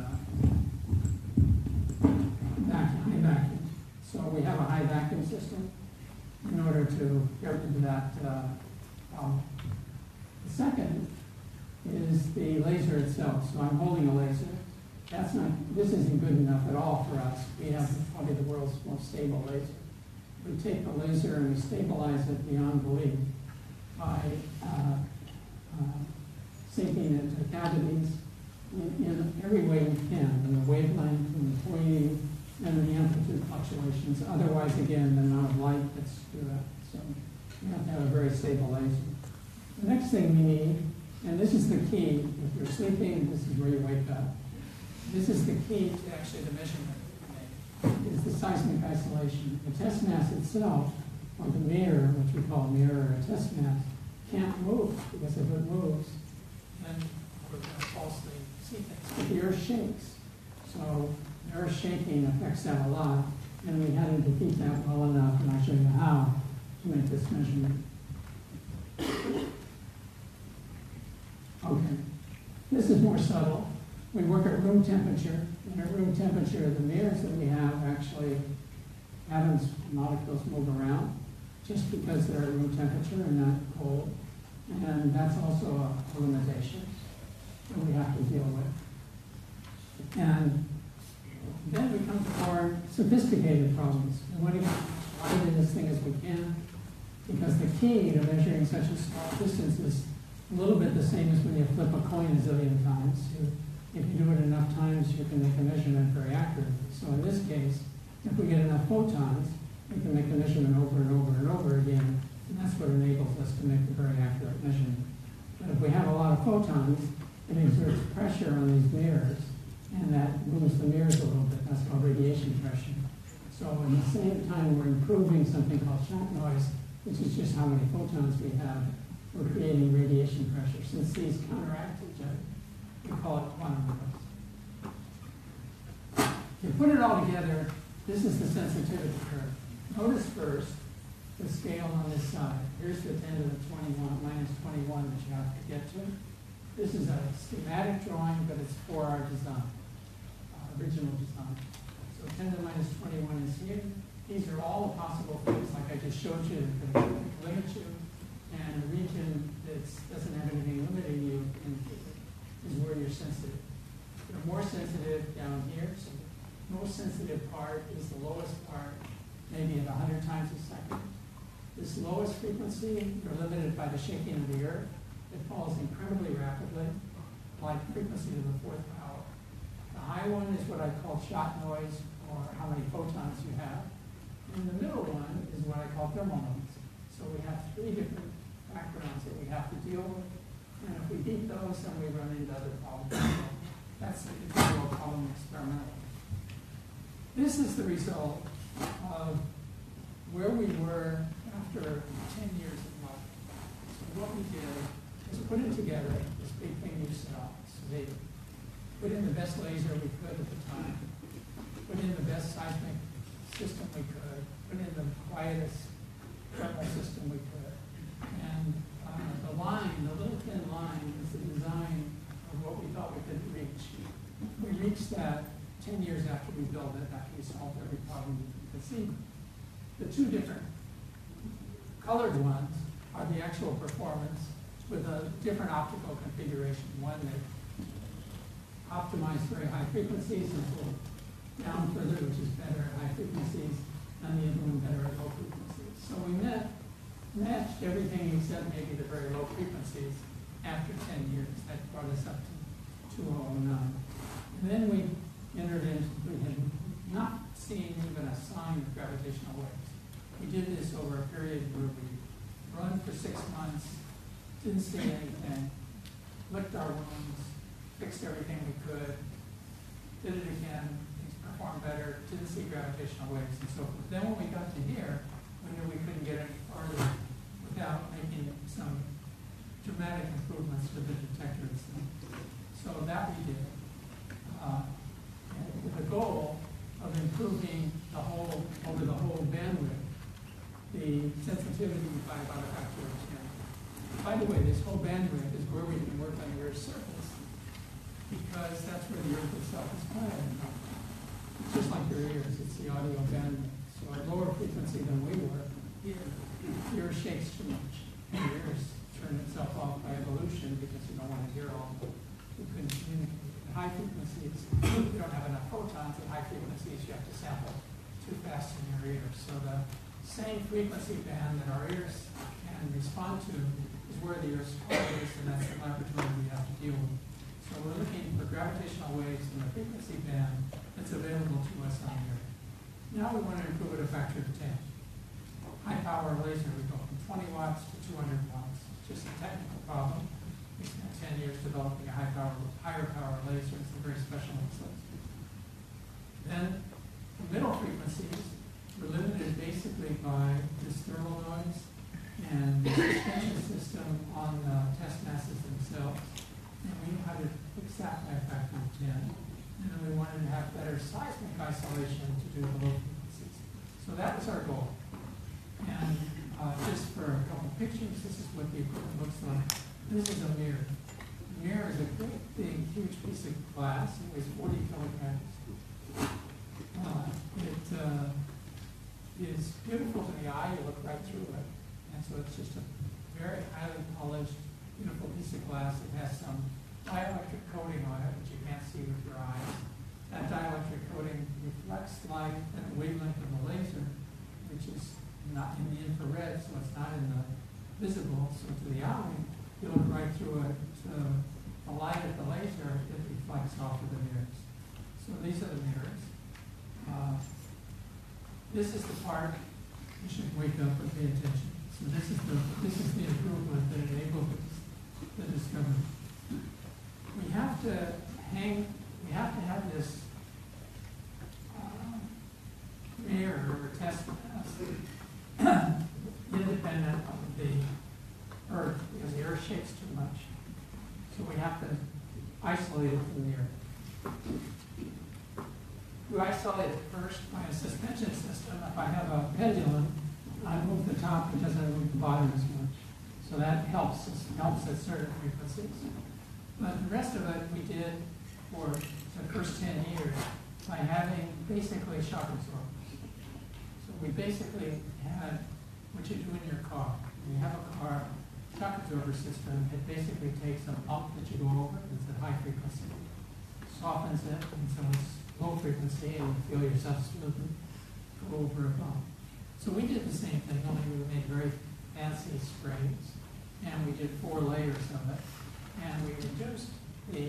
high vacuum. So we have a high vacuum system in order to get rid of that problem. The second is the laser itself. So I'm holding a laser. This isn't good enough at all for us. We have probably the world's most stable laser. We take the laser and we stabilize it beyond belief by sinking it to cavities in every way we can, in the wavelength, in the pointing, and the amplitude fluctuations. Otherwise, again, the amount of light gets through it. So we have to have a very stable laser. The next thing we need, and this is the key, if you're sleeping, this is where you wake up. This is the key to actually the measurement we make, is the seismic isolation. The test mass itself, or the mirror, which we call a mirror or a test mass, can't move, because if it moves, then we're going to falsely see things. But the Earth shakes. So the Earth shaking affects that a lot, and we had to defeat that well enough, and I'll show you how to make this measurement. Okay, this is more subtle. We work at room temperature. And at room temperature, the mirrors that we have actually, atoms, molecules move around just because they're at room temperature and not cold. And that's also a limitation that we have to deal with. And then we come to more sophisticated problems. We want to get in this thing as we can, because the key to measuring such a small distance is a little bit the same as when you flip a coin a zillion times. If you do it enough times, you can make a measurement very accurately. So in this case, if we get enough photons, we can make the measurement over and over and over again, and that's what enables us to make a very accurate measurement. But if we have a lot of photons, it exerts pressure on these mirrors, and that moves the mirrors a little bit. That's called radiation pressure. So at the same time, we're improving something called shock noise, which is just how many photons we have. We're creating radiation pressure. Since these counteract each other, we call it quantum noise. If you put it all together, this is the sensitivity curve. Notice first the scale on this side. Here's the 10 to the 21, minus 21 that you have to get to. This is a schematic drawing, but it's for our design, original design. So 10 to the minus 21 is here. These are all the possible things, like I just showed you, that can limit you. And the region that doesn't have anything limiting you is where you're sensitive. You're more sensitive down here. So the most sensitive part is the This lowest frequency, you're limited by the shaking of the earth. It falls incredibly rapidly, like frequency to the fourth power. The high one is what I call shot noise, or how many photons you have. And the middle one is what I call thermal noise. So we have three different backgrounds that we have to deal with. And if we beat those, then we run into other problems. That's the control problem experimentally. This is the result of where we were after 10 years of life. So what we did is put it together, this big thing you saw. So they put in the best laser we could at the time, put in the best seismic system we could, put in the quietest thermal system we could. And the line, the little thin line, is the design of what we thought we could reach. We reached that 10 years after we built it, after we solved every problem you could see. The two different colored ones are the actual performance with a different optical configuration. One that optimized very high frequencies and pulled down further, which is better at high frequencies, and the other one better at low frequencies. So we matched everything except maybe the very low frequencies after 10 years. That brought us up to 2009. And then we entered into, we had not seen even a sign of gravitational waves. We did this over a period where we run for 6 months, didn't see anything, licked our wounds, fixed everything we could, did it again, things performed better, didn't see gravitational waves and so forth. Then when we got to here, we knew we couldn't get any farther without making some dramatic improvements to the detector itself. So that we did. With the goal of improving the whole, over the whole bandwidth, the sensitivity by about a factor of 10. By the way, this whole bandwidth is where we can work on the Earth's surface, because that's where the Earth itself is planted. It's just like your ears, it's the audio bandwidth. So at lower frequency than we were, the Earth shakes too much. And the ears turn itself off by evolution because you don't want to hear all the, you couldn't communicate. High frequencies, you don't have enough photons. At high frequencies, you have to sample too fast in your ears. So the same frequency band that our ears can respond to is where the Earth's core is, and that's the laboratory we have to deal with. So we're looking for gravitational waves in the frequency band that's available to us on the Earth. Now we want to improve it a factor of 10. High power laser, we go from 20 watts to 200 watts. It's just a technical problem. We spent 10 years developing a higher power laser. It's a very specialized laser. Then the middle frequencies were limited basically by this thermal noise and the suspension system on the test masses themselves. And we knew how to fix that by a factor of 10. And then we wanted to have better seismic isolation to do the low frequencies. So that was our goal. And just for a couple of pictures, this is what the equipment looks like. This is a mirror. A mirror is a great big, huge piece of glass. It weighs 40 kilograms. It is beautiful to the eye. You look right through it. And so it's just a very highly polished, beautiful piece of glass. It has some dielectric coating on it, which you can't see with your eyes. That dielectric coating reflects light at the wavelength of the laser, which is not in the infrared, so it's not in the visible. So to the eye, you look right through it. So the light at the laser, it reflects off of the mirrors. So these are the mirrors. This is the part you should wake up and pay attention. So this is the improvement that enabled the discovery. We have to have this mirror or test independent of the Earth, because the Earth shakes too much. So we have to isolate it from the Earth. We isolate it first by a suspension system. If I have a pendulum, I move the top, it doesn't move the bottom as much. So that helps at certain frequencies. But the rest of it we did for the first 10 years by having basically shock absorbers. So we basically had what you do in your car. When you have a car shock absorber system, it basically takes a bump that you go over, it's at high frequency, softens it, and so it's low frequency, and you feel yourself smoothly go over a bump. So we did the same thing, only we made very these springs, and we did 4 layers of it, and we reduced the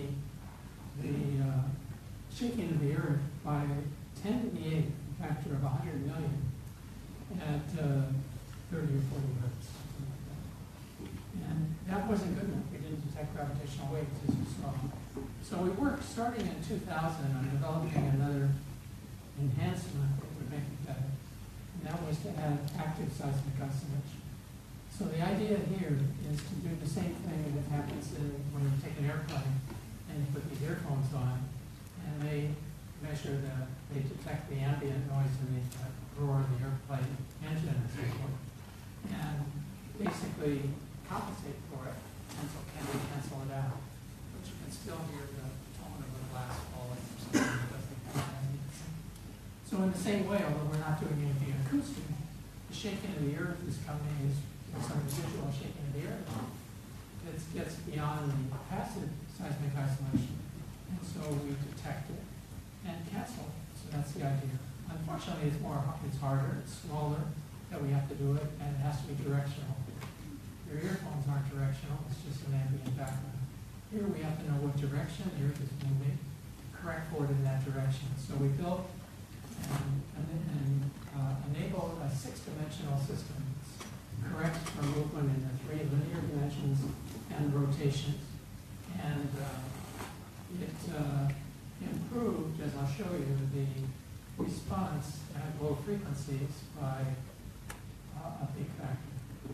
shaking of the earth by 10 to the 8th factor of 100 million at 30 or 40 hertz, something like that. And that wasn't good enough. We didn't detect gravitational waves, as you saw. So we worked starting in 2000 on developing another enhancement that would make it better. And that was to add active seismic oscillation. So the idea here is to do the same thing that happens when you take an airplane and you put these earphones on, and they detect the ambient noise in the roar of the airplane engine and so forth, and basically compensate for it, and so can we cancel it out? But you can still hear the tone of the glass falling or something that doesn't have anything. So in the same way, although we're not doing anything acoustic, the shaking of the earth is coming as some residual shaking of the earth. It gets beyond the passive seismic isolation, and so we detect it and cancel it. So that's the idea. Unfortunately, it's harder, it's smaller, that we have to do it, and it has to be directional. Your earphones aren't directional, it's just an ambient background. Here we have to know what direction the earth is moving, correct for it in that direction. So we built and enabled a 6-dimensional system. It's correct for movement in the 3 linear dimensions and rotations. And it improved, as I'll show you, the response at low frequencies by a big factor.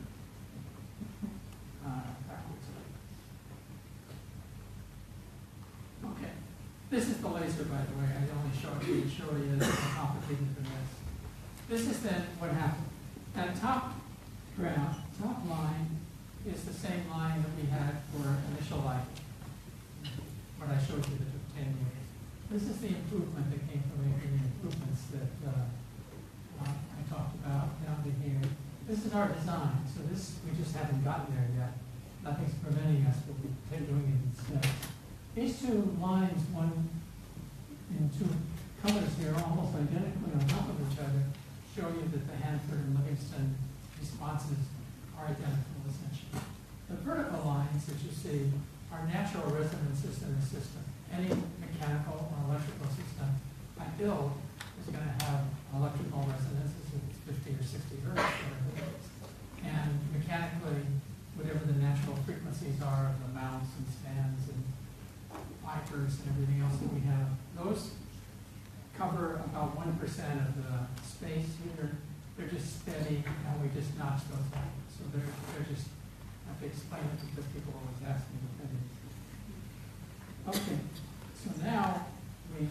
Backwards. Okay. This is the laser, by the way. I only show it to show you it's more complicated than this. This is then what happened. That top graph, top line, is the same line that we had for initial light. What I showed you that took 10 years. This is the improvement that came from making the improvements that I talked about down to here. This is our design, so this, we just haven't gotten there yet. Nothing's preventing us, but we're doing it instead. These 2 lines, one and 2 colors here, are almost identically on top of each other, show you that the Hanford and Livingston responses are identical, essentially. The vertical lines that you see are natural resonances in the system. Any mechanical or electrical system I build is going to have electrical resonances if it's 50 or 60 hertz, whatever it is. And mechanically, whatever the natural frequencies are of the mounts and stands and wipers and everything else that we have, those cover about 1% of the space here. They're just steady, and we just notch those out. So they're just, I have to explain it because people always ask me what that is. Okay, so now we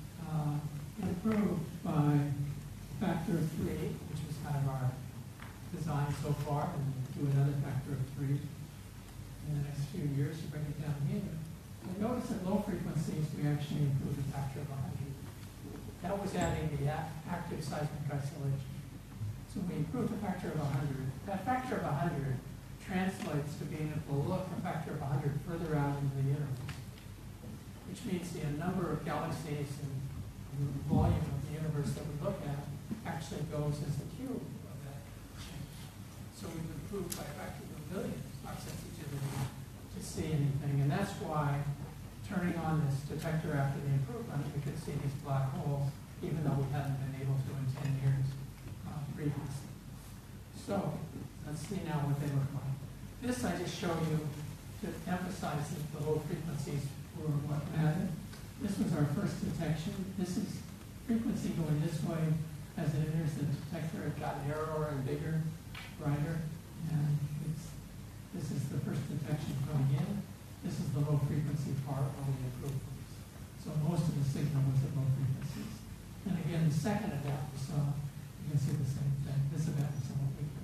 improved by factor of 3, which was kind of our design so far, and we'll do another factor of 3 in the next few years to bring it down here. And notice at low frequencies, we actually improved a factor of 100. That was adding the active seismic isolation. So we improved a factor of 100. That factor of 100 translates to being able to look a factor of 100 further out into the universe, which means the number of galaxies and the volume of the universe that we look at actually goes as the cube of that change. So we've improved by a factor of 1 billion our sensitivity to see anything, and that's why turning on this detector after the improvement, we could see these black holes, even though we hadn't been able to in 10 years previously. So let's see now what they look like. This I just show you to emphasize that the low frequencies were what mattered. This was our first detection. This is frequency going this way. As it enters the detector, it got narrower and bigger, brighter, and this is the first detection going in. This is the low frequency part of the improvements. So most of the signal was at low frequencies. And again, the second event we saw, you can see the same thing. This event was somewhat weaker.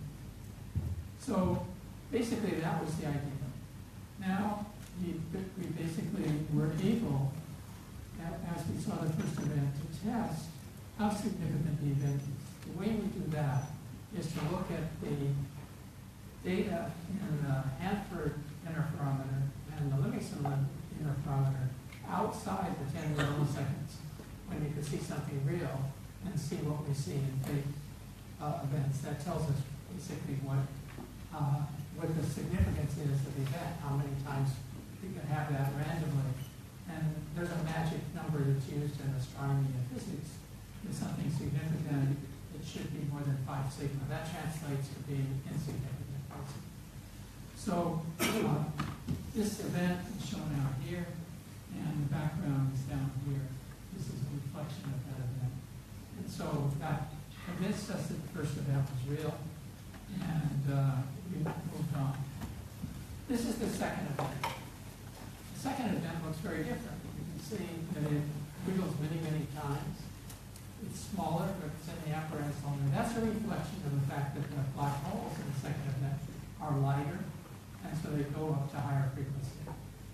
So basically that was the idea. Now, we basically were able, as we saw the first event, to test how significant the event is. The way we do that is to look at the data in the Hanford interferometer and the Livingston interferometer outside the 10 milliseconds when you could see something real and see what we see in fake events. That tells us basically what what the significance is of the event, how many times we can have that randomly. And there's a magic number that's used in astronomy and physics. If something significant, it should be more than 5 sigma. That translates to being insignificant. So this event is shown out here, and the background is down here. This is a reflection of that event. And so that convinced us that the first event was real, and we moved on. This is the second event. The second event looks very different. You can see that it wiggles many, many times. It's smaller, but it's in the apparatus only. That's a reflection of the fact that the black holes in the second event are lighter, and so they go up to higher frequency.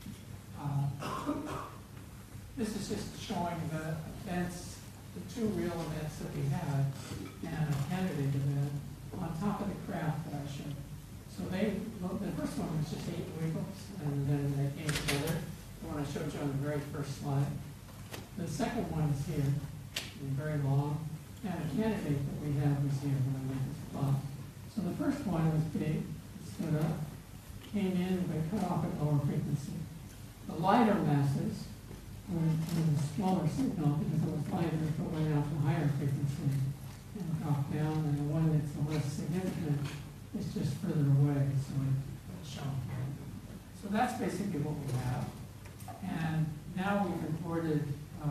This is just showing the events, the 2 real events that we had, and a candidate event on top of the graph that I showed. So the first one was just 8 wiggles, and then they came together, the one I showed you on the very first slide. The second one is here, very long, and a candidate that we had was here when I made this plot. So the first one was big, stood up, came in, but cut off at lower frequency. The lighter masses were a smaller signal because it was lighter, but went out to higher frequency and dropped down, and the one that's the less significant is just further away, so it's shown here. So that's basically what we have. And now we've recorded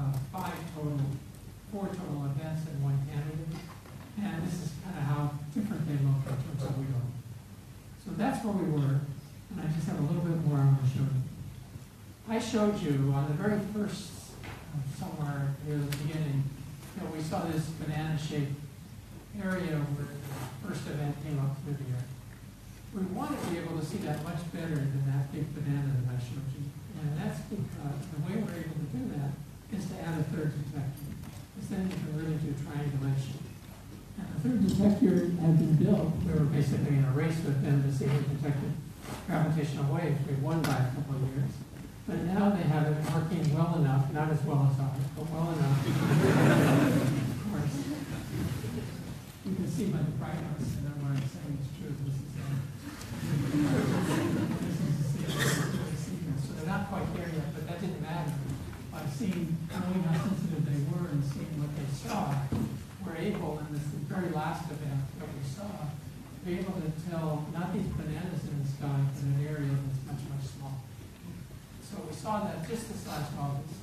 4 total events in 1 candidate. And this is kind of how different they look in terms of wiggle. So that's where we were. And I just have a little bit more I want to show you. I showed you on the very first, somewhere near the beginning, that we saw this banana-shaped area where the first event came up through the air. We want to be able to see that much better than that big banana that I showed you. And that's because the way we're able to do that is to add a 3rd detector. Because then you can really do triangulation. And the 3rd detector had been built. We were basically in a race with them to see who detected gravitational waves. We won by a couple of years. But now they have it working well enough, not as well as ours, but well enough. Of course, you can see by the brightness that what I'm saying is true. This is so they're not quite there yet, but that didn't matter. By knowing how sensitive they were and seeing what they saw, we're able, in this very last event that we saw, to be able to tell not these bananas in the sky, but an area that's much, much smaller. So we saw that just this last August.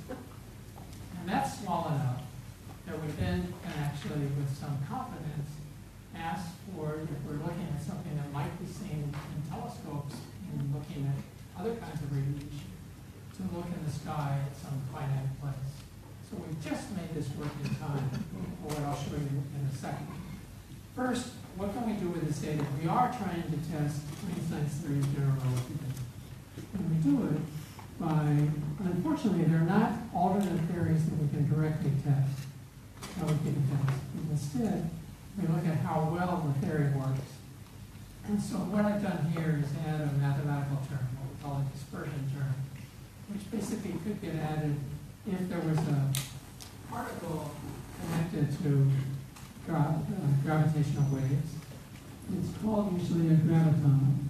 And that's small enough that we then can actually, with some confidence, ask for, if we're looking at something that might be seen in telescopes and looking at other kinds of radiation, to look in the sky at some finite place. So we've just made this work in time, for what I'll show you in a second. First, what can we do with this data? We are trying to test Einstein's theory of general relativity. And we do it by, unfortunately, they're not alternate theories that we can directly test. How we can test. And instead, we look at how well the theory works. And so what I've done here is add a mathematical term, what we call a dispersion term, which basically could get added if there was a particle connected to gravitational waves. It's called usually a graviton.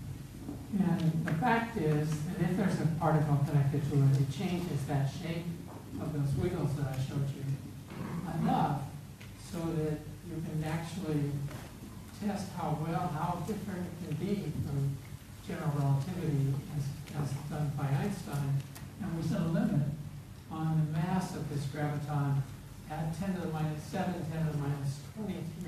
And the fact is that if there's a particle connected to it, it changes that shape of those wiggles that I showed you enough so that you can actually test how different it can be from general relativity as done by Einstein. And we set a limit on the mass of this graviton at 10 to the minus 7, 10 to the minus 23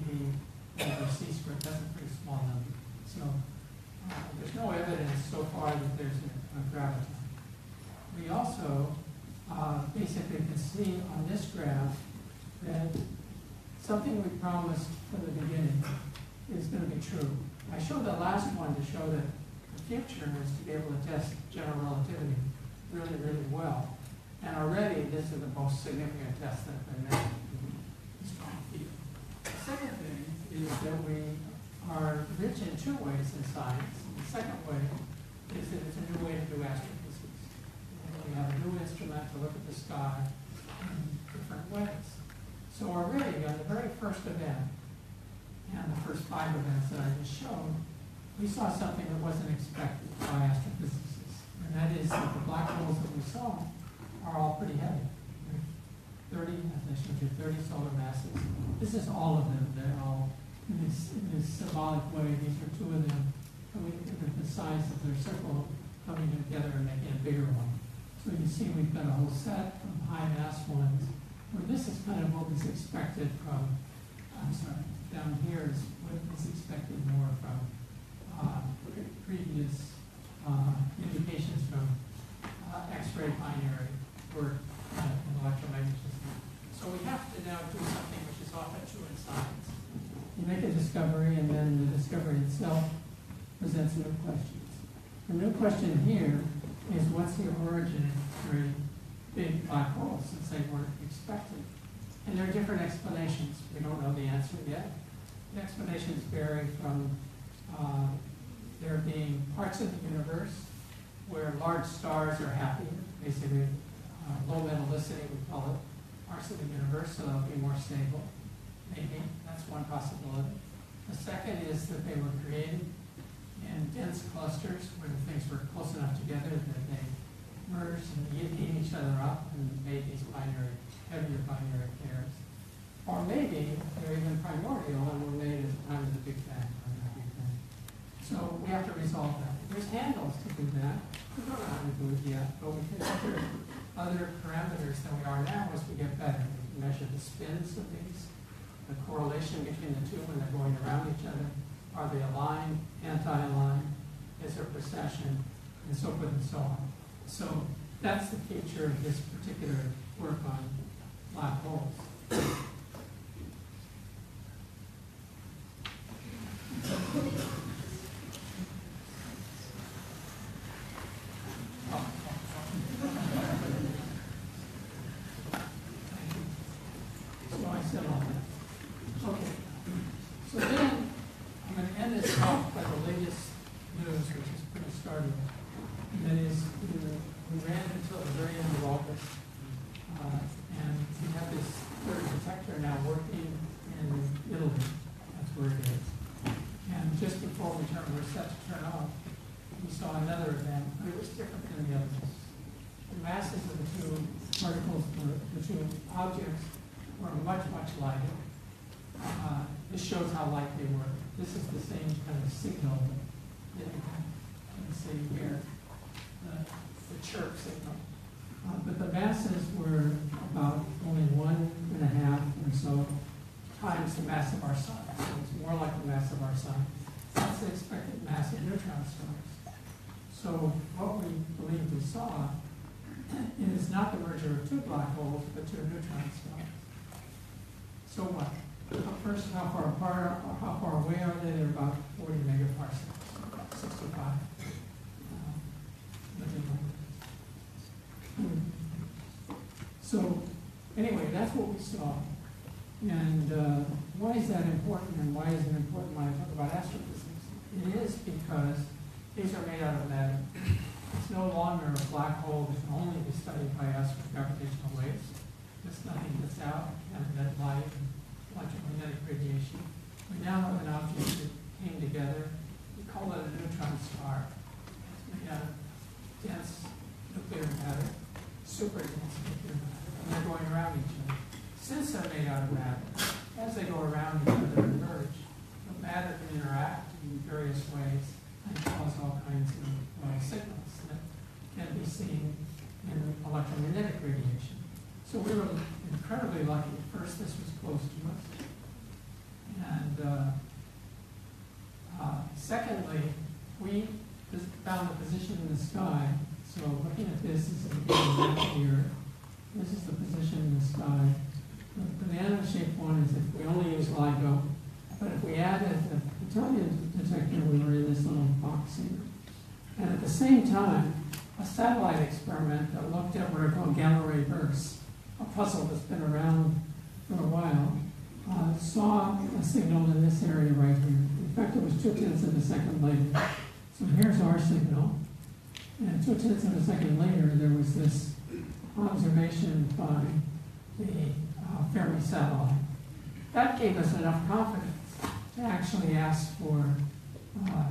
eV over c squared. That's a pretty small number. So there's no evidence so far that there's a graviton. We also basically can see on this graph that something we promised from the beginning is going to be true. I showed the last one to show that the future is to be able to test general relativity really, really well. And already this is the most significant test that I've made in strong field. The second thing is that we are rich in 2 ways in science. And the second way is that it's a new way to do astrophysics. And we have a new instrument to look at the sky in different ways. So already on the very first event, and the first 5 events that I just showed, we saw something that wasn't expected by astrophysicists, and that is that the black holes that we saw are all pretty heavy. 30, as I showed you, 30 solar masses. This is all of them. They're all in this symbolic way. These are two of them. And we look at the size of their circle coming together and making a bigger one. So you see we've got a whole set of high mass ones, where this is kind of what was expected from, down here is what was expected more from previous indications from X-ray binary work in electromagnetism. So we have to now do something which is often true in science. You make a discovery, and then the discovery itself presents new questions. The new question here is, what's the origin of very big black holes, since they weren't expected? And there are different explanations. We don't know the answer yet. The explanations vary from there being parts of the universe where large stars are happier, basically low metallicity, we call it, parts of the universe, so they'll be more stable. Maybe, that's one possibility. The second is that they were created in dense clusters where the things were close enough together that they merged and eat each other up and made these heavier binary pairs. Or maybe they're even primordial and were made at the time of the Big Bang. So we have to resolve that. There's handles to do that. We don't know how to do it yet, but we can measure other parameters than we are now as we get better. We can measure the spins of these, the correlation between the two when they're going around each other. Are they aligned, anti-aligned? Is there precession? And so forth and so on. So that's the feature of this particular work on black holes. So I said all that. Okay. So then I'm going to end this off by the latest news, which is pretty startling. And that is, we ran until the very end of August, and we have this third detector now working in Italy. That's where it is. And just before we're set to turn off, we saw another event, but it was different than the others. The masses of the two particles, the two objects, were much, much lighter. This shows how light they were. This is the same kind of signal that you can see here, the chirp signal. But the masses were about only 1.5 or so times the mass of our sun. So it's more like the mass of our sun. That's the expected mass of neutron stars. So what we believe we saw is not the merger of two black holes, but two neutron stars. So what? First, how far apart, how far away are they? They're about 40 megaparsecs, about 65 living light. So anyway, that's what we saw. And why is that important, and why is it important when I talk about astrophysics? It is because these are made out of matter. It's no longer a black hole that can only be studied by us with gravitational waves. There's nothing that's out, and emit light and electromagnetic radiation. We now have an object that came together. We call it a neutron star. It's made out of dense nuclear matter, super dense nuclear matter, and they're going around each other. Since they're made out of matter, as they go around each other and merge, the matter can interact in various ways and cause all kinds of signals that can be seen in electromagnetic radiation. So we were incredibly lucky. First, this was close to us. And secondly, we found the position in the sky. So looking at this is the beginning of the Earth. This is the position in the sky. The banana-shaped one is if we only use LIGO. But if we added the Italian detector, we were in this little box here. And at the same time, a satellite experiment that looked at what are called gamma ray bursts, a puzzle that's been around for a while, saw a signal in this area right here. In fact, it was 0.2 of a second later. So here's our signal. And 0.2 of a second later, there was this observation by the Fermi satellite. That gave us enough confidence to actually ask for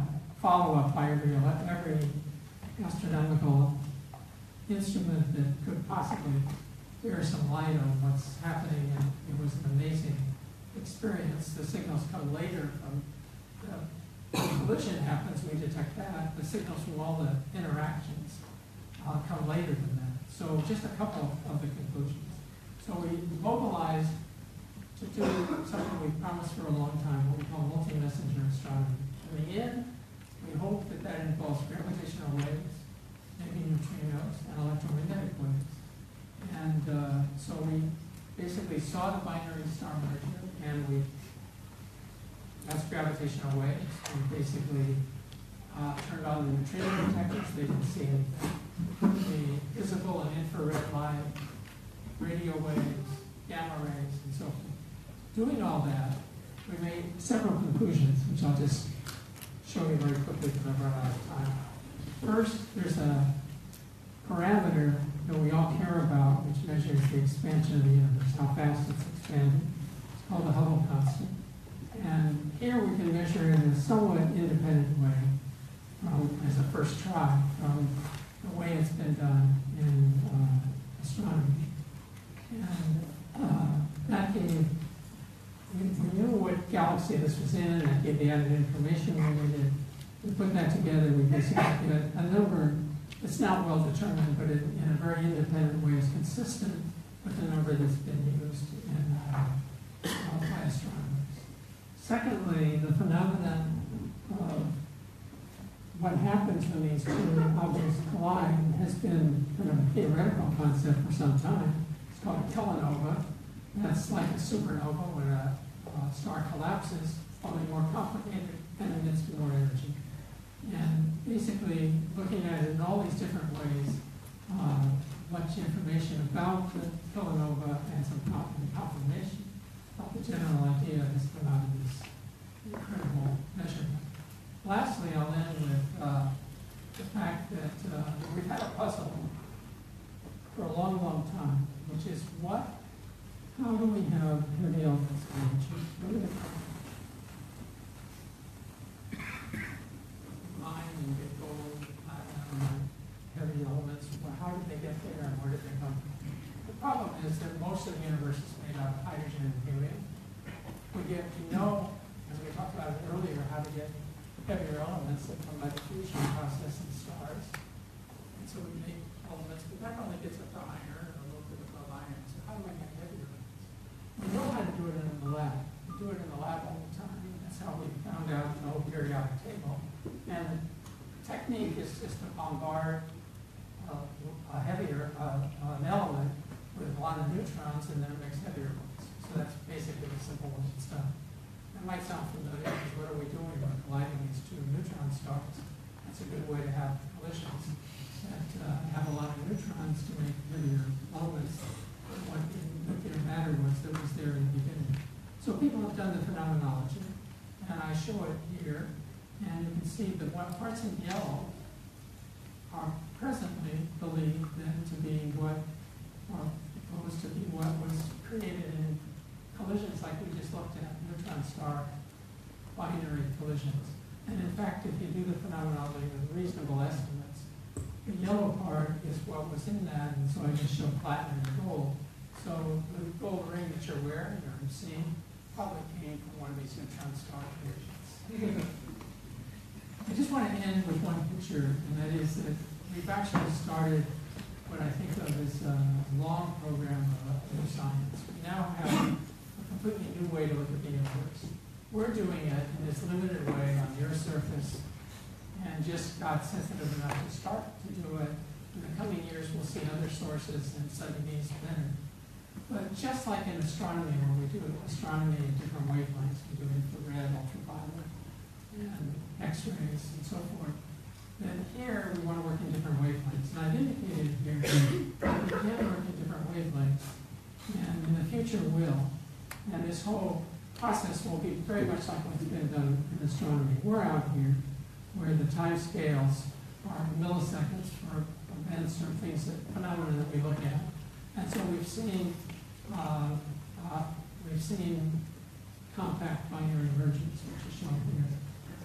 follow-up by every astronomical instrument that could possibly bear some light on what's happening, and it was an amazing experience. The signals come later from the collision happens, we detect that. The signals from all the interactions come later than that. So just a couple of the conclusions. So we mobilized to do something we promised for a long time, what we call multi-messenger astronomy. In the end, we hope that that involves gravitational waves, maybe neutrinos, and electromagnetic waves. And so we basically saw the binary star merger, and that's gravitational waves. We basically turned on the neutrino detectors, they didn't see anything. The visible and infrared light, radio waves, gamma rays, and so forth. Doing all that, we made several conclusions, which I'll just show you very quickly because I've run out of time. First, there's a parameter that we all care about, which measures the expansion of the universe, how fast it's expanding. It's called the Hubble constant. And here we can measure it in a somewhat independent way, as a first try, from the way it's been done in astronomy. And that gave, we knew what galaxy this was in, and that gave the added information we needed. We put that together, we basically get a number that's not well determined, but in a very independent way is consistent with the number that's been used in, by astronomers. Secondly, the phenomenon of what happens when these two objects collide has been kind of a theoretical concept for some time. It's called a kilonova. That's like a supernova when a star collapses, only more complicated and emits more energy. And basically, looking at it in all these different ways, much information about the kilonova and some confirmation of the general idea has come out of this incredible measurement. Lastly, I'll end with the fact that we've had a puzzle for a long, long time, which is how do we have heavy elements energy? Mine and get gold, heavy elements, how did they get there and where did they come from? The problem is that most of the universe is made out of hydrogen and helium. We know, as we talked about it earlier, how to get heavier elements that come by the fusion process in stars. And so we make elements, but that only gets up to iron or a little bit above iron. So how do we get heavier elements? We know how to do it in the lab. We do it in the lab all the time. That's how we found out the whole periodic table. And the technique is just to bombard an element with a lot of neutrons and then it makes heavier ones. So that's basically the simple way it's done. It might sound familiar because what are we doing by colliding these two neutron stars? That's a good way to have collisions that have a lot of neutrons to make heavier elements than what nuclear matter was that was there in the beginning. So people have done the phenomenology, and I show it here, and you can see that what parts in yellow are presently believed then to be what, or proposed to be what was created in collisions like we just looked at, neutron star binary collisions. And in fact, if you do the phenomenology with reasonable estimates, the yellow part is what was in that, and so I just show platinum and gold. So the gold ring that you're wearing or seeing probably came from one of these neutron star collisions. I just want to end with one picture, and that is that we've actually started what I think of as a long program of new science. We now have a completely new way to look at the universe. We're doing it in this limited way on the Earth's surface, and just got sensitive enough to start to do it. In the coming years, we'll see other sources and study these better. But just like in astronomy, when we do astronomy in different wavelengths, we do infrared, ultraviolet, and X-rays, and so forth, then here we want to work in different wavelengths. And I've indicated here that we can work in different wavelengths, and in the future will. And this whole process will be very much like what's been done in astronomy. We're out here where the time scales are milliseconds for events or things, phenomena that we look at. And so we've seen compact binary emergence, which is shown here.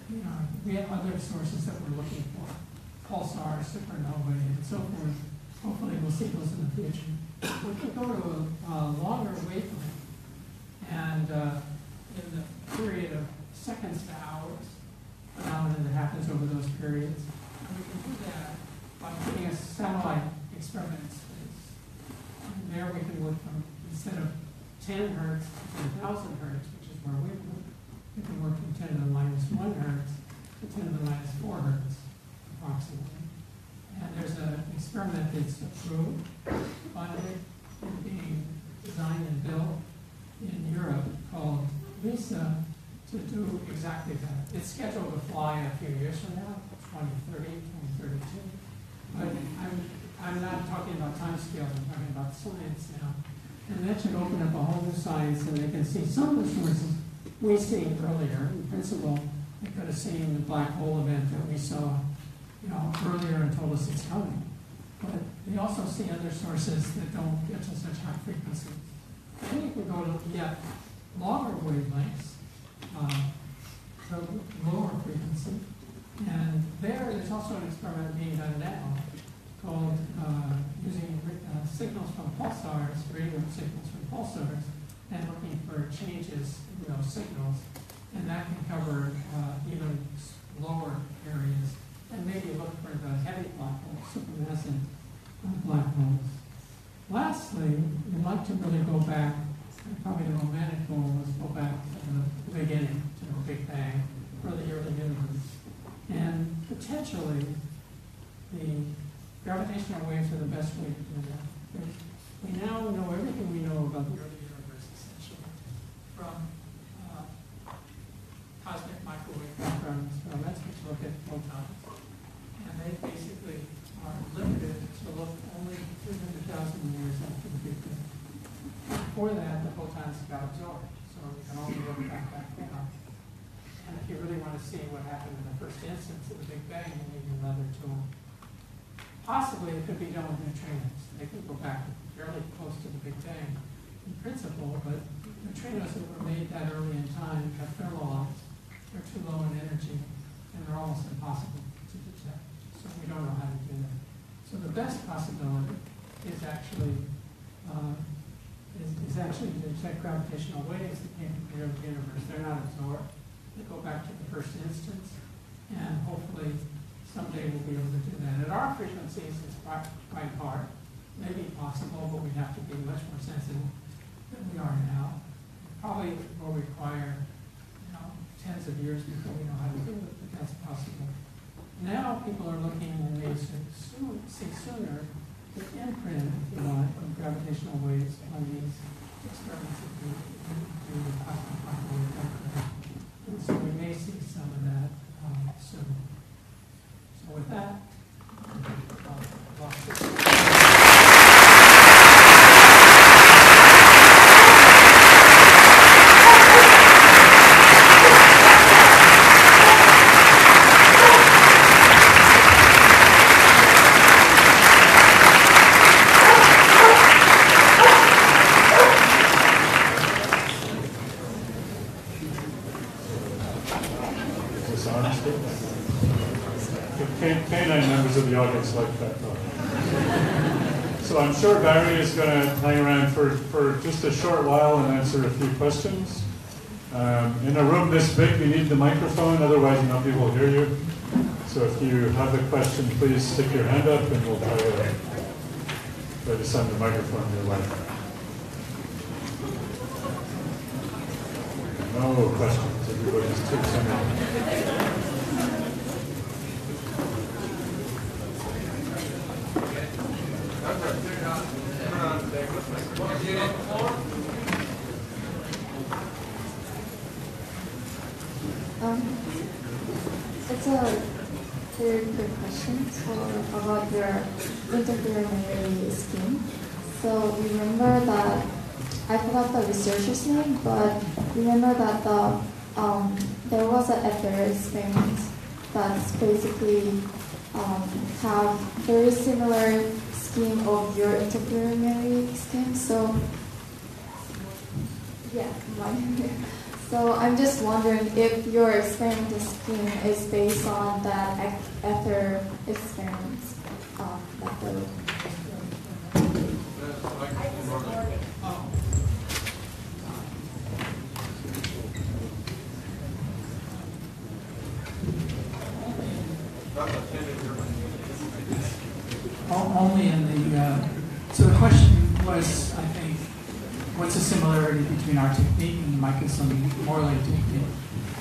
we have other sources that we're looking for, pulsars, supernovae, and so forth. Hopefully we'll see those in the future. We can go to a longer wavelength, and in the period of seconds to hours, phenomenon that happens over those periods. And we can do that by putting a satellite experiment in space. And there we can work from, instead of 10 hertz to 10,000 hertz, which is where we work, we can work from 10 to the minus 1 hertz to 10 to the minus 4 hertz, approximately. And there's an experiment that's approved, funded, and being designed and built in Europe called LISA to do exactly that. It's scheduled to fly a few years from now, 2030, 2032. But I'm not talking about time scale, I'm talking about science now. And that should open up a whole new science, and they can see some of the sources we seen earlier. In principle, they could have seen the black hole event that we saw, earlier and told us it's coming. But they also see other sources that don't get to such high frequencies. Then you can go to yet longer wavelengths, to lower frequency. And there's also an experiment being done now called using signals from pulsars, radio signals from pulsars, and looking for changes in those signals. And that can cover even lower areas, and maybe look for the heavy black holes, supermassive black holes. Lastly, we'd like to really go back, probably the romantic goal was go back to the beginning, to the Big Bang, or the early universe. And potentially, the gravitational waves are the best way to do that. We now know everything we know about the early universe, essentially, from cosmic microwave background experiments, which look at photons. And they basically are limited to look only 300,000 years after the Big Bang. Before that, the photons got absorbed, so we can only look back down. And if you really want to see what happened in the first instance of the Big Bang, you need another tool. Possibly it could be done with neutrinos. They could go back fairly close to the Big Bang in principle, but neutrinos that were made that early in time have thermalized. They're too low in energy, and they're almost impossible to detect. So we don't know how to do that. So the best possibility is actually to detect gravitational waves that came from the early universe. They're not absorbed. They go back to the first instance, and hopefully someday we'll be able to do that. At our frequencies, it's quite hard. Maybe possible, but we have to be much more sensitive than we are now. Probably will require tens of years before we know how to do it, but that's possible. Now people are looking, and they see sooner the imprint, if you want, of gravitational waves on these experiments that we do with cosmic microwave background. And so we may see some of that soon. So with that, Canine members of the audience like that talk. So I'm sure Barry is going to hang around for just a short while and answer a few questions. In a room this big, you need the microphone, otherwise nobody will hear you. So if you have a question, please stick your hand up and we'll try to send the microphone your way. No questions, everybody's too similar. It's a very good question about your interferometry scheme. So remember that, I forgot the researcher's name, but remember that there was an FRA experiment that's basically have very similar scheme of your interferometry scheme. So yeah, So I'm just wondering if your experimental scheme is based on that ether experiments method. Only in the, so the question was, I think, what's the similarity between our technique and the Michelson-Morley technique?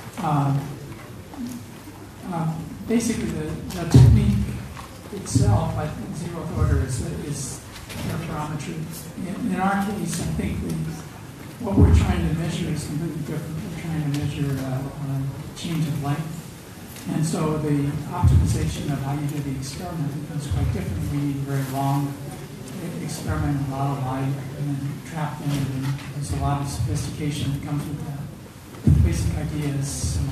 Basically, the technique itself, I think, zeroth order is interferometry. In our case, I think what we're trying to measure is completely different. We're trying to measure a change of length. And so the optimization of how you do the experiment becomes quite different. We need very long experiment, a lot of light, and then trapped in it, and there's a lot of sophistication that comes with that. But the basic idea is similar.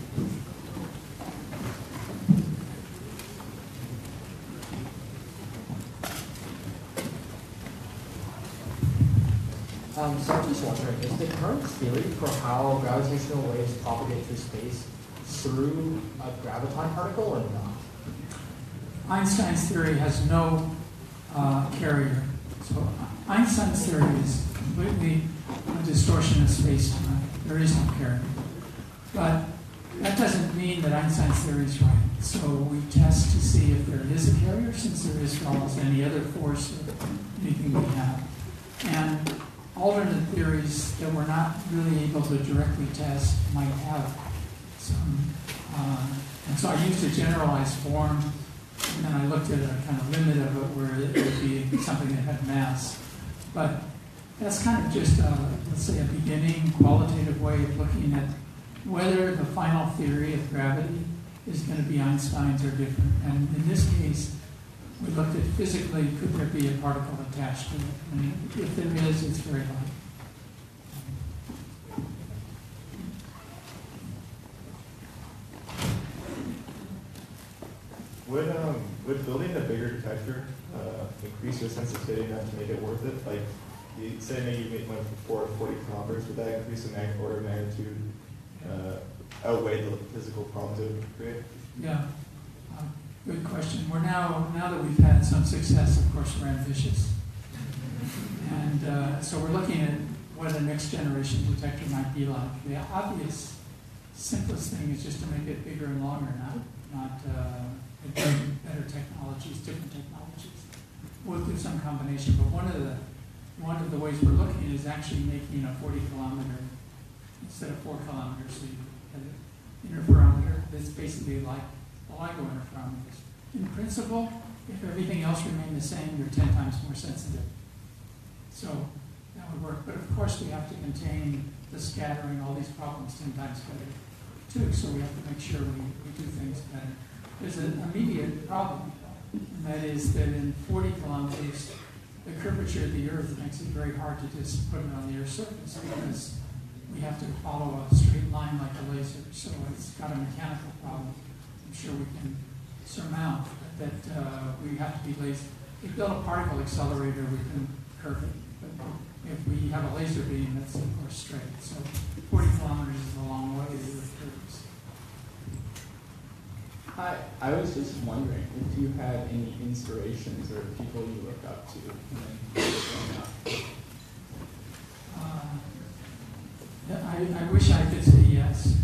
So I'm just wondering, is the current theory for how gravitational waves propagate through space through a graviton particle or not? Einstein's theory has no carrier. So Einstein's theory is completely a distortion of space-time. There is no carrier. But that doesn't mean that Einstein's theory is right. So we test to see if there is a carrier, since there is for almost any other force or anything we have. And alternate theories that we're not really able to directly test might have some. And so I used a generalized form, and then I looked at a kind of limit of it where it would be something that had mass. But that's kind of just, let's say, a beginning qualitative way of looking at whether the final theory of gravity is going to be Einstein's or different. And in this case, we looked at physically, could there be a particle attached to it? And if there is, it's very light. Would building a bigger detector increase your sensitivity enough to make it worth it? Like, you say maybe you went from 4 to 40 kilometers, would that increase the order of magnitude outweigh the physical problems it would create? Yeah, good question. We're now that we've had some success, of course, we're ambitious. And so we're looking at what a next generation detector might be like. The obvious, simplest thing is just to make it bigger and longer, not better technologies, different technologies. We'll do some combination, but one of the ways we're looking is actually making a 40 kilometer instead of 4 kilometers. So you have an interferometer that's basically like the LIGO interferometers. In principle, if everything else remained the same, you're 10 times more sensitive. So that would work. But of course, we have to contain the scattering, all these problems 10 times better too. So we have to make sure we do things better. There's an immediate problem, and that is that in 40 kilometers, the curvature of the Earth makes it very hard to just put it on the Earth's surface because we have to follow a straight line like a laser. So it's got a mechanical problem I'm sure we can surmount, but that we have to be laser. If we build a particle accelerator, we can curve it. But if we have a laser beam, that's of course straight. So 40 kilometers is a long way to the Earth curves. I was just wondering if you had any inspirations or people you look up to growing up. I wish I could say yes.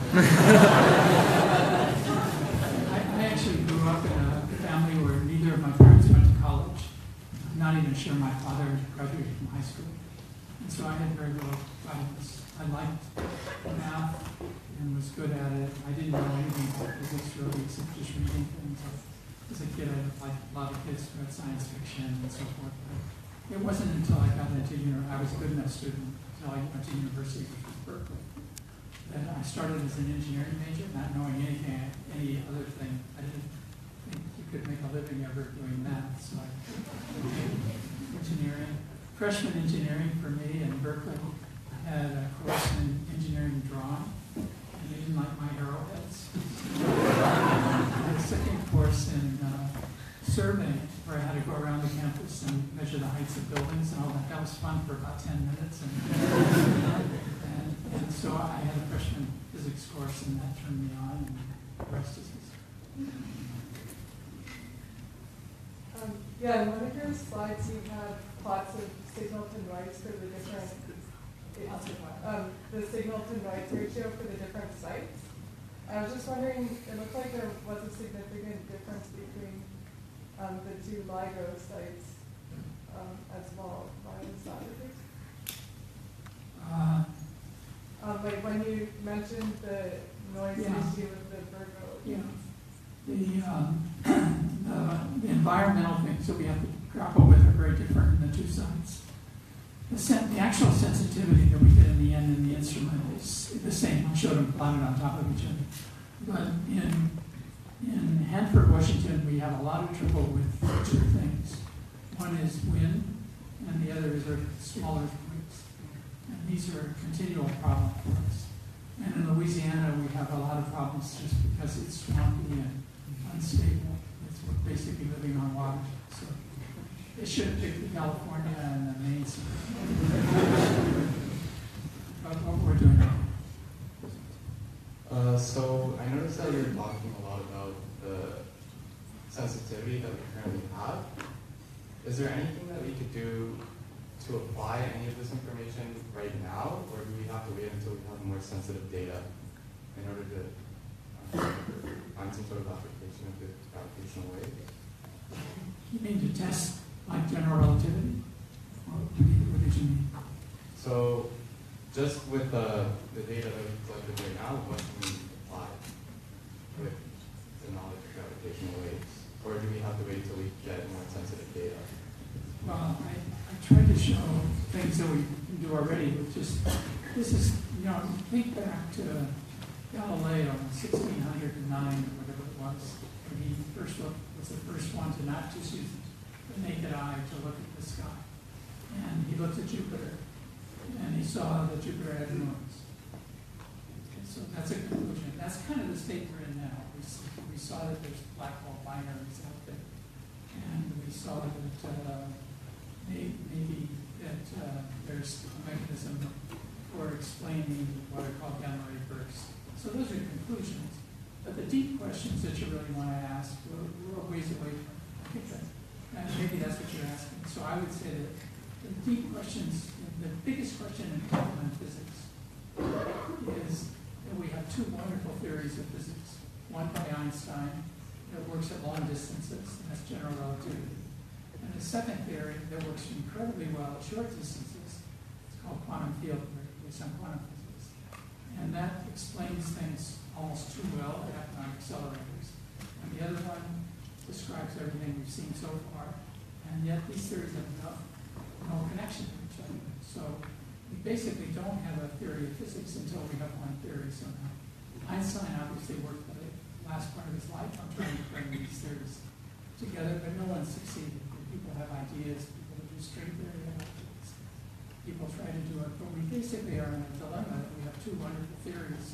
I actually grew up in a family where neither of my parents went to college. I'm not even sure my father graduated from high school. And so I had very little guidance. I liked math and was good at it. I didn't know anything about physics really, except just reading things. As a kid, I liked a lot of kids who read science fiction and so forth. But it wasn't until I got into I was a good enough student until I went to University of Berkeley that I started as an engineering major, not knowing anything, any other thing. I didn't think you could make a living ever doing math, so I did engineering. Freshman engineering for me in Berkeley. I had a course in engineering drawing, and they didn't like my arrowheads. I had a second course in surveying, where I had to go around the campus and measure the heights of buildings and all that. That was fun for about 10 minutes. And And so I had a freshman physics course, and that turned me on, and the rest is history. Yeah, in one of your slides, you had plots of Singleton Rights for the different, the Singleton Rights ratio for the different sites. I was just wondering, it looked like there was a significant difference between the two LIGO sites as well. Why was that the case? Like when you mentioned the noise issue with the Virgo. Yeah. The environmental things that we have to grapple with are very different in the two sites. The actual sensitivity that we get in the end in the instrument is the same. I showed them plotted on top of each other. But in Hanford, Washington, we have a lot of trouble with two things. One is wind, and the other is small earthquakes. And these are a continual problem for us. And in Louisiana, we have a lot of problems just because it's swampy and unstable. It's basically living on water. So they should have picked California and the Maine. But what we're doing now. So I noticed that you're talking a lot about the sensitivity that we currently have. Is there anything that we could do to apply any of this information right now, or do we have to wait until we have more sensitive data in order to find some sort of application of the gravitational wave? You mean to test like general relativity? What did you mean? So just with the data that we've collected right now, what can we apply with the knowledge of gravitational waves? Or do we have to wait till we get more sensitive data? Well, I tried to show things that we can do already, but this is, think back to Galileo in 1609 or whatever it was, when he was the first one to not just use the naked eye to look at the sky. And he looked at Jupiter, and he saw that Jupiter had moons. And so that's a conclusion. That's kind of the state we're in now. We saw that there's black hole binaries out there, and we saw that maybe that there's a mechanism for explaining what are called gamma ray bursts. So those are conclusions. But the deep questions that you really want to ask, we're a ways away from. I think that maybe that's what you're asking. So I would say that the deep questions, the biggest question in quantum physics is that we have two wonderful theories of physics. One by Einstein that works at long distances, and that's general relativity. And the second theory that works incredibly well at short distances, it's called quantum field theory, based on quantum physics. And that explains things almost too well at accelerators. And the other one describes everything we've seen so far. And yet these theories have no connection to each other. So we basically don't have a theory of physics until we have one theory somehow. Einstein obviously worked for the last part of his life on trying to bring these theories together, but no one succeeded. People have ideas, people do string theory have ideas. People try to do it, but we basically are in a dilemma that we have two wonderful theories.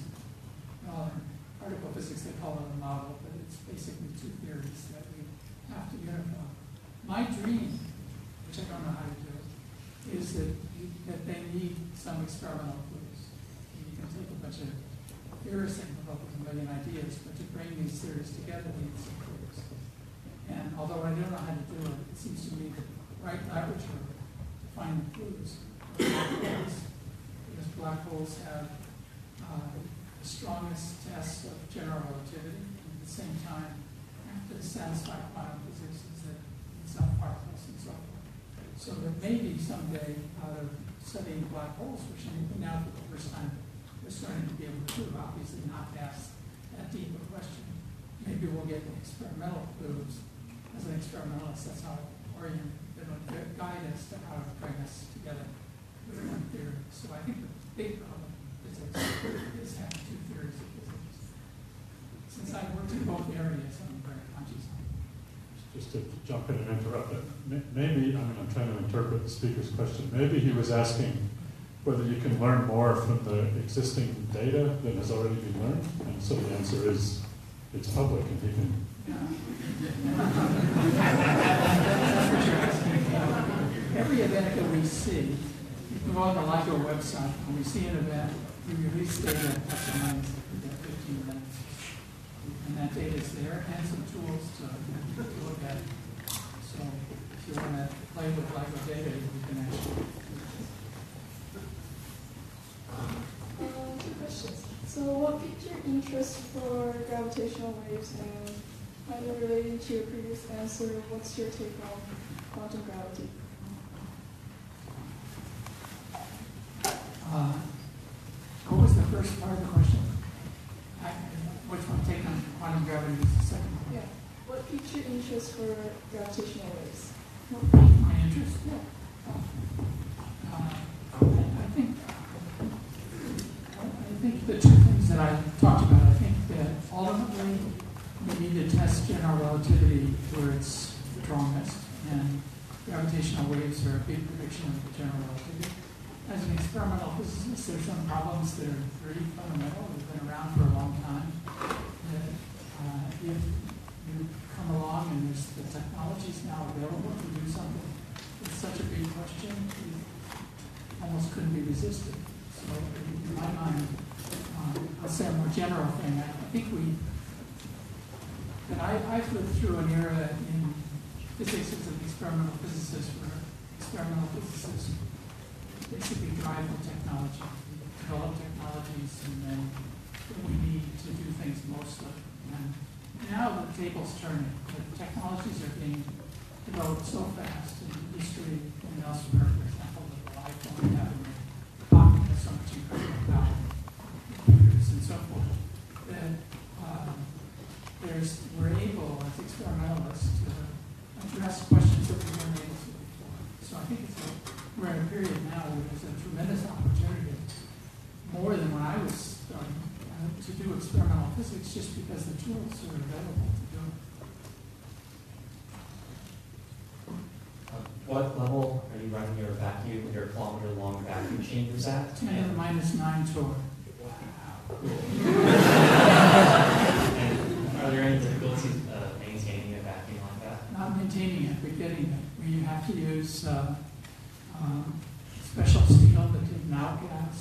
Particle physics, they call it a model, but it's basically two theories that we have to unify. My dream, which I don't know how to do, is that they need some experimental clues. You can take a bunch of theorists and come up with a million ideas, but to bring these theories together, we need some clues. And although I don't know how to do it, it seems to me the right laboratory to find the clues are black holes, because black holes have the strongest test of general relativity, and at the same time, have to satisfy quantum physics is that it's not particles and so forth. So there may be someday, out of studying black holes, which I think now for the first time we're starting to be able to do, obviously not ask that deep a question. Maybe we'll get experimental clues. As an experimentalist, that's how it'll guide us to how to bring us together with one theory. So I think the big problem in physics is having two theories of physics. Since I worked in both areas, I'm very conscious of it. Just to jump in and interrupt, maybe, I'm trying to interpret the speaker's question. Maybe he was asking whether you can learn more from the existing data that has already been learned. And so the answer is, it's public and he can... Every event that we see, you go on the LIGO website, when we see an event, we release data plus or minus 15 minutes. And that data is there and some tools to look at. So if you want to play with LIGO data, you can actually. Two questions. So what piqued your interest for gravitational waves, and kind of relating to your previous answer, what's your take on quantum gravity? What was the first part of the question? Which one take on quantum gravity was the second one? Yeah. What piqued your interest for gravitational waves? My interest? Yeah. I think the two things that I talked about, I think that ultimately we need to test general relativity where it's strongest, and gravitational waves are a big prediction of the general relativity. As an experimental physicist, there's some problems that are very fundamental, they've been around for a long time. That if you come along and there's the technologies now available to do something, it's such a big question, it almost couldn't be resisted. So in my mind, I'll say a more general thing. I think I've lived through an era in physics as an experimental physicist where experimental physicists basically drive the technology, develop technologies, and then we need to do things mostly. And now the table's turning. The technologies are being developed so fast in history and elsewhere. For example, the iPhone we have in the pocket has so much incredible power, computers and so forth, that we're able as experimentalists to address questions that we weren't able to before. So I think we're in a period now where there's a tremendous opportunity, more than when I was starting, to do experimental physics just because the tools are available to do it. What level are you running your kilometer-long vacuum chambers at? 10 to the -9 torr. And are there any difficulties maintaining a vacuum like that? Not maintaining it, but getting it. We have to use special steel that didn't outgas.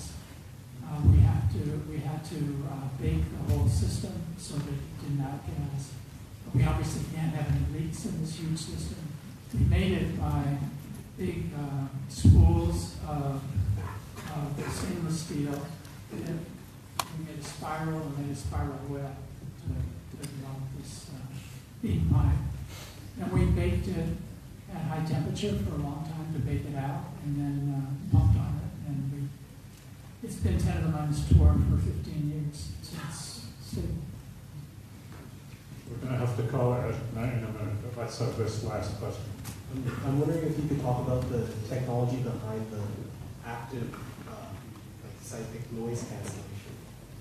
We had to bake the whole system so that it didn't outgas. But we obviously can't have any leaks in this huge system. We made it by big spools of stainless steel. We made a spiral and made a spiral web to develop this beam pipe. And we baked it at high temperature for a long time to bake it out, and then pumped on it. And it's been 10 to the -torr for 15 years since stable. We're going to have to call it in a minute, but let's have this last question. I'm wondering if you could talk about the technology behind the active seismic noise cancellation.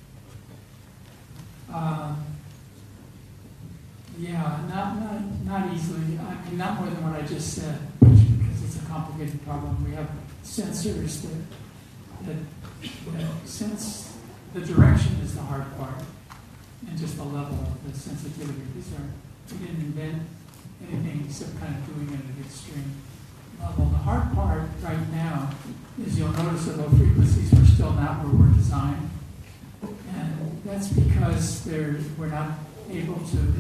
Yeah, not easily. I mean, not more than what I just said, because it's a complicated problem. We have sensors that sense the direction is the hard part, and just the level of the sensitivity. We didn't invent anything except kind of doing it at an extreme level. The hard part right now is you'll notice that low frequencies are still not where we're designed, and that's because we're not able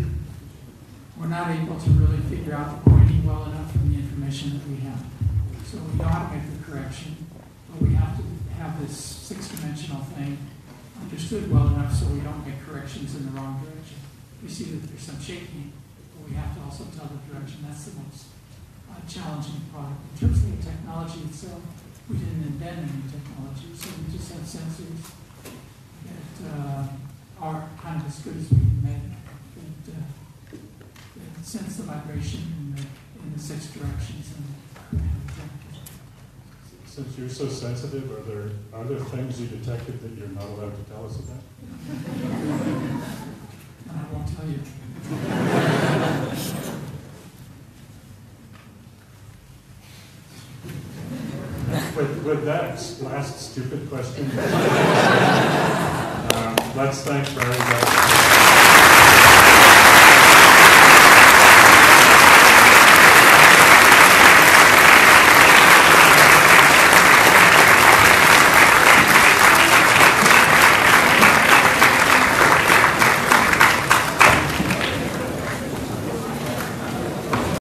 to really figure out the pointing well enough from the information that we have. So we automate the correction, but we have to have this 6-dimensional thing understood well enough so we don't make corrections in the wrong direction. We see that there's some shaking, but we have to also tell the direction. That's the most challenging part. In terms of the technology itself, we didn't invent any technology, so we just have sensors that are kind of as good as we can make. That sense the vibration in the 6 directions. Since you're so sensitive, are there things you detected that you're not allowed to tell us about? And I won't tell you. With that last stupid question, let's thank Barry.